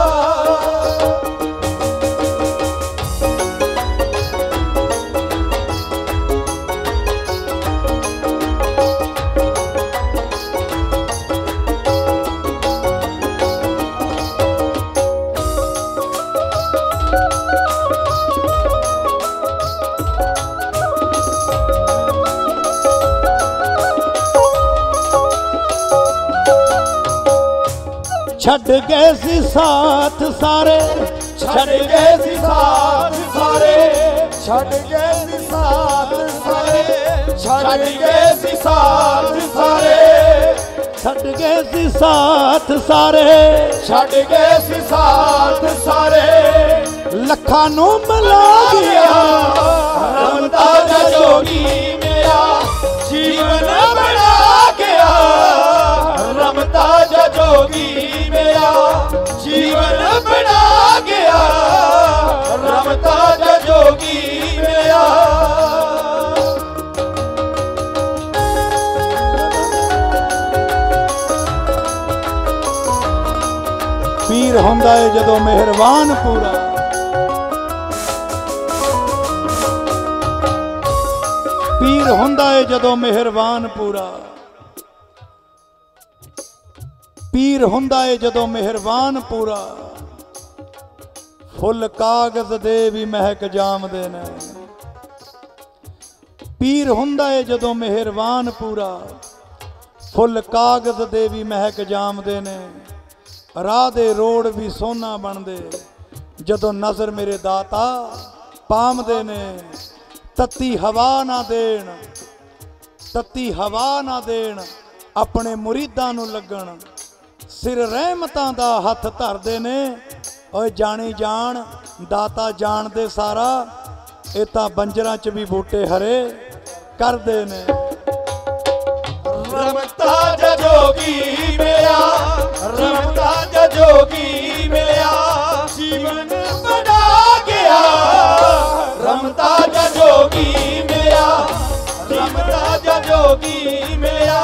छड़ गए सी साथ सारे छड़ गए सी साथ सारे छड़ गए सी साथ सारे छड़ गए सी साथ सारे छड़ गए सी साथ सारे छड़ गए सी साथ सारे ਲੱਖਾਂ ਨੂੰ ਮਿਲਾ ਗਿਆ। ਰਮਤਾ ਜਾ ਜੋਗੀ ਮੇਰਾ ਜੀਵਨ ਬਣਾ ਗਿਆ। ਰਮਤਾ ਜਾ ਜੋਗੀ ਮੇਰਾ ਜੀਵਨ ਬਣਾ ਗਿਆ। ਰਮਤਾ ਜਾ ਜੋਗੀ ਮੇਰਾ। ਪੀਰ ਹੁੰਦਾ ਏ ਜਦੋਂ ਮਿਹਰਬਾਨ ਪੂਰਾ। ਪੀਰ ਹੁੰਦਾ ਏ ਜਦੋਂ ਮਿਹਰਬਾਨ ਪੂਰਾ। ਪੀਰ ਹੁੰਦਾ ਏ ਜਦੋਂ ਮਿਹਰਬਾਨ ਪੂਰਾ। ਫੁੱਲ ਕਾਗਜ਼ ਦੇ ਵੀ ਮਹਿਕ ਜਾਮਦੇ ਨੇ। ਪੀਰ ਹੁੰਦਾ ਏ ਜਦੋਂ ਮਿਹਰਬਾਨ ਪੂਰਾ। ਫੁੱਲ ਕਾਗਜ਼ ਦੇ ਵੀ ਮਹਿਕ ਜਾਮਦੇ ਨੇ। ਰਾਹ ਦੇ ਰੋਡ ਵੀ ਸੋਨਾ ਬਣਦੇ ਜਦੋਂ ਨਜ਼ਰ ਮੇਰੇ ਦਾਤਾ ਪਾਮਦੇ ਨੇ। ਤੱਤੀ ਹਵਾ ਨਾ ਦੇਣ, ਤੱਤੀ ਹਵਾ ਨਾ ਦੇਣ ਆਪਣੇ ਮੁਰੀਦਾਂ ਨੂੰ ਲੱਗਣ। ਸਿਰ ਰਹਿਮਤਾਂ ਦਾ ਹੱਥ ਧਰਦੇ ਨੇ। ਓਏ ਜਾਣੀ ਜਾਣ ਦਾਤਾ ਜਾਣਦੇ ਸਾਰਾ। ਇਹ ਤਾਂ ਬੰਜਰਾਂ 'ਚ ਵੀ ਬੂਟੇ ਹਰੇ ਕਰਦੇ ਨੇ। ਰਮਤਾ ਜਾ ਜੋਗੀ ਮੇਰਾ। ਰਮਤਾ ਜਾ ਜੋਗੀ ਮੇਰਾ ਜੀਵਨ ਬਣਾ ਗਿਆ। ਰਮਤਾ ਜਾ ਜੋਗੀ ਮੇਰਾ। ਰਮਤਾ ਜਾ ਜੋਗੀ ਮੇਰਾ।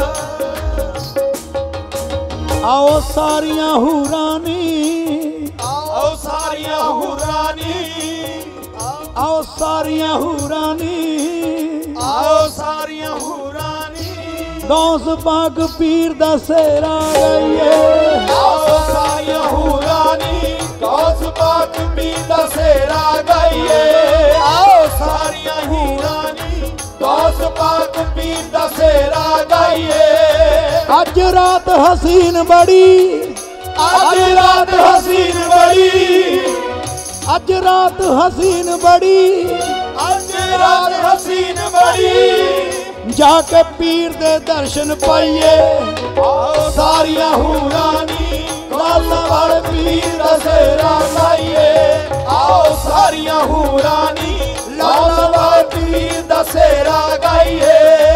ਆਓ ਸਾਰੀਆਂ ਹੂਰਾਂ ਨੀ, ਆਓ ਸਾਰੀਆਂ ਹੂਰਾਂ ਨੀ। ਆਓ ਸਾਰੀਆਂ ਹੂਰਾਂ ਨੀ। ਆਓ ਸਾਰੀਆਂ ਹੂਰਾਂ ਨੀ। ਗੌਸ ਪਾਕ ਪੀਰ ਦਾ ਸੇਰਾ ਗਈਏ। ਆਓ ਸਾਰੀਆਂ ਹੂਰਾਂ ਨੀ। ਗੌਸ ਪਾਕ ਪੀਰ ਦਾ ਸੇਰਾ ਗਈਏ। ਆਓ ਸਾਰੀਆਂ ਹੂਰਾਂ ਨੀ। ਗੌਸ ਪਾਕ ਪੀਰ ਦਾ ਸੇਰਾ ਗਈਏ। ਅੱਜ ਰਾਤ ਹਸੀਨ ਬੜੀ। ਅੱਜ ਰਾਤ ਹਸੀਨ ਬੜੀ। ਅੱਜ ਰਾਤ ਹਸੀਨ ਬੜੀ। ਅੱਜ ਰਾਤ ਹਸੀਨ ਬੜੀ। ਜਾ ਕੇ ਪੀਰ ਦੇ ਦਰਸ਼ਨ ਪਾਈਏ। ਆਓ ਸਾਰੀਆਂ ਹੂਰਾਂ ਨੀ। ਲਾਲਾ ਵਾਲੇ ਪੀਰ ਦਾ ਸੇਰਾ ਗਾਈਏ। ਆਓ ਸਾਰੀਆਂ ਹੂਰਾਂ ਨੀ। ਲਾਲਾ ਵਾਲੇ ਪੀਰ ਦਾ ਸੇਰਾ ਗਾਈਏ।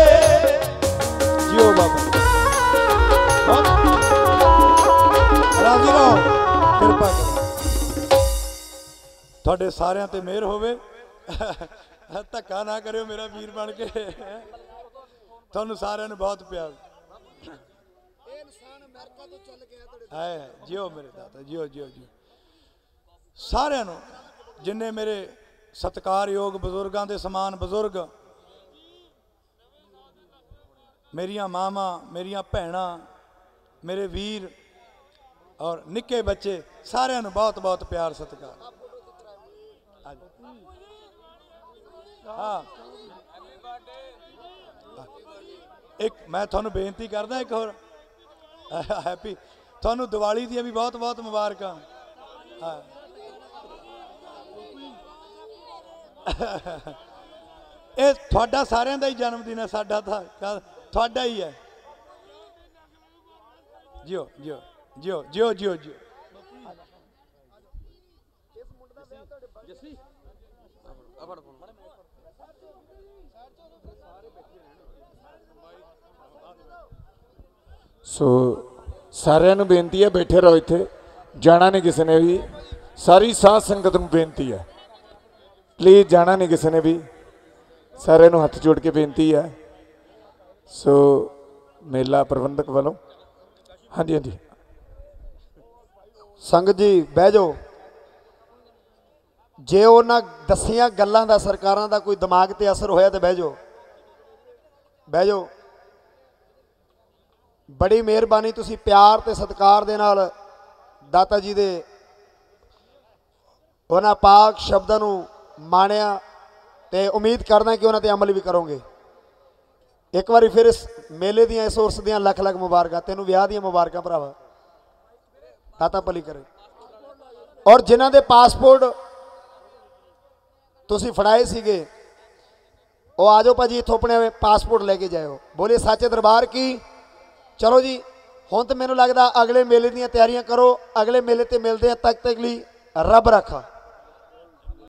ਜਿਓ ਬਾਬਾ ਰਾਜ਼ੀ ਰਹੋ, ਕਿਰਪਾ ਕਰੋ। ਤੁਹਾਡੇ ਸਾਰਿਆਂ ਤੇ ਮਿਹਰ ਹੋਵੇ। ਧੱਕਾ ਨਾ ਕਰਿਓ ਮੇਰਾ ਵੀਰ ਬਣ ਕੇ। ਤੁਹਾਨੂੰ ਸਾਰਿਆਂ ਨੂੰ ਬਹੁਤ ਪਿਆਰ। ਇਹ ਇਨਸਾਨ ਅਮਰੀਕਾ ਤੋਂ ਚੱਲ ਗਿਆ ਤੁਹਾਡੇ। ਹੈ ਜਿਓ ਮੇਰੇ ਦਾਤਾ, ਜਿਓ ਜਿਓ ਜਿਓ। ਸਾਰਿਆਂ ਨੂੰ ਜਿੰਨੇ ਮੇਰੇ ਸਤਿਕਾਰਯੋਗ ਬਜ਼ੁਰਗਾਂ ਦੇ ਸਮਾਨ ਬਜ਼ੁਰਗ, ਮੇਰੀਆਂ ਮਾਵਾਂ, ਮੇਰੀਆਂ ਭੈਣਾਂ, ਮੇਰੇ ਵੀਰ ਔਰ ਨਿੱਕੇ ਬੱਚੇ, ਸਾਰਿਆਂ ਨੂੰ ਬਹੁਤ ਬਹੁਤ ਪਿਆਰ ਸਤਿਕਾਰ। ਹਾਂ ਇੱਕ ਮੈਂ ਤੁਹਾਨੂੰ ਬੇਨਤੀ ਕਰਦਾ ਇੱਕ ਹੋਰ। ਹੈਪੀ ਤੁਹਾਨੂੰ ਦੀਵਾਲੀ ਦੀਆਂ ਵੀ ਬਹੁਤ ਬਹੁਤ ਮੁਬਾਰਕਾਂ। ਹਾਂ ਇਹ ਤੁਹਾਡਾ ਸਾਰਿਆਂ ਦਾ ਹੀ ਜਨਮ ਦਿਨ ਹੈ। ਸਾਡਾ ਤਾਂ ਤੁਹਾਡਾ ਹੀ ਹੈ। ਜਿਓ ਜਿਓ ਜਿਓ ਜਿਓ ਜਿਓ ਜਿਓ। ਸੋ ਸਾਰਿਆਂ ਨੂੰ ਬੇਨਤੀ ਹੈ ਬੈਠੇ ਰਹੋ ਇੱਥੇ, ਜਾਣਾ ਨਹੀਂ ਕਿਸੇ ਨੇ ਵੀ। ਸਾਰੀ ਸਾਧ ਸੰਗਤ ਨੂੰ ਬੇਨਤੀ ਹੈ ਪਲੀਜ਼ ਜਾਣਾ ਨਹੀਂ ਕਿਸੇ ਨੇ ਵੀ। ਸਾਰਿਆਂ ਨੂੰ ਹੱਥ ਜੋੜ ਕੇ ਬੇਨਤੀ ਹੈ। ਸੋ ਮੇਲਾ ਪ੍ਰਬੰਧਕ ਵੱਲੋਂ ਹਾਂਜੀ ਹਾਂਜੀ ਸੰਗਤ ਜੀ ਬਹਿ ਜਾਓ। ਜੇ ਉਹਨਾਂ ਦੱਸੀਆਂ ਗੱਲਾਂ ਦਾ ਸਰਕਾਰਾਂ ਦਾ ਕੋਈ ਦਿਮਾਗ ਤੇ ਅਸਰ ਹੋਇਆ ਤੇ ਬਹਿ ਜਾਓ, ਬਹਿ ਜਾਓ। ਬੜੀ ਮਿਹਰਬਾਨੀ, ਤੁਸੀਂ ਪਿਆਰ ਤੇ ਸਤਿਕਾਰ ਦੇ ਨਾਲ ਦਾਤਾ ਜੀ ਦੇ ਉਹਨਾਂ ਪਾਕ ਸ਼ਬਦਾਂ ਨੂੰ ਮਾਣਿਆ ਤੇ ਉਮੀਦ ਕਰਦਾ ਕਿ ਉਹਨਾਂ ਤੇ ਅਮਲ ਵੀ ਕਰੋਗੇ। ਇੱਕ ਵਾਰੀ ਫਿਰ ਇਸ ਮੇਲੇ ਦੀਆਂ, ਇਸ ਉਰਸ ਦੀਆਂ ਲੱਖ ਲੱਖ ਮੁਬਾਰਕਾਂ। ਤੈਨੂੰ ਵਿਆਹ ਦੀਆਂ ਮੁਬਾਰਕਾਂ ਭਰਾਵਾ, ਦਾਤਾ ਭਲੀ ਕਰੇ। ਔਰ ਜਿਨ੍ਹਾਂ ਦੇ ਪਾਸਪੋਰਟ ਤੁਸੀਂ ਫੜਾਏ ਸੀਗੇ ਉਹ ਆ ਜਾਓ ਭਾਜੀ, ਇੱਥੋਂ ਆਪਣੇ ਪਾਸਪੋਰਟ ਲੈ ਕੇ ਜਾਇਓ। ਬੋਲੇ ਸੱਚੇ ਦਰਬਾਰ ਕੀ। ਚਲੋ ਜੀ, ਹੁਣ ਤਾਂ ਮੈਨੂੰ ਲੱਗਦਾ ਅਗਲੇ ਮੇਲੇ ਦੀਆਂ ਤਿਆਰੀਆਂ ਕਰੋ। ਅਗਲੇ ਮੇਲੇ ਤੇ ਮਿਲਦੇ ਆ। ਤੱਕ ਤੱਕ ਲਈ ਰੱਬ ਰੱਖਾ।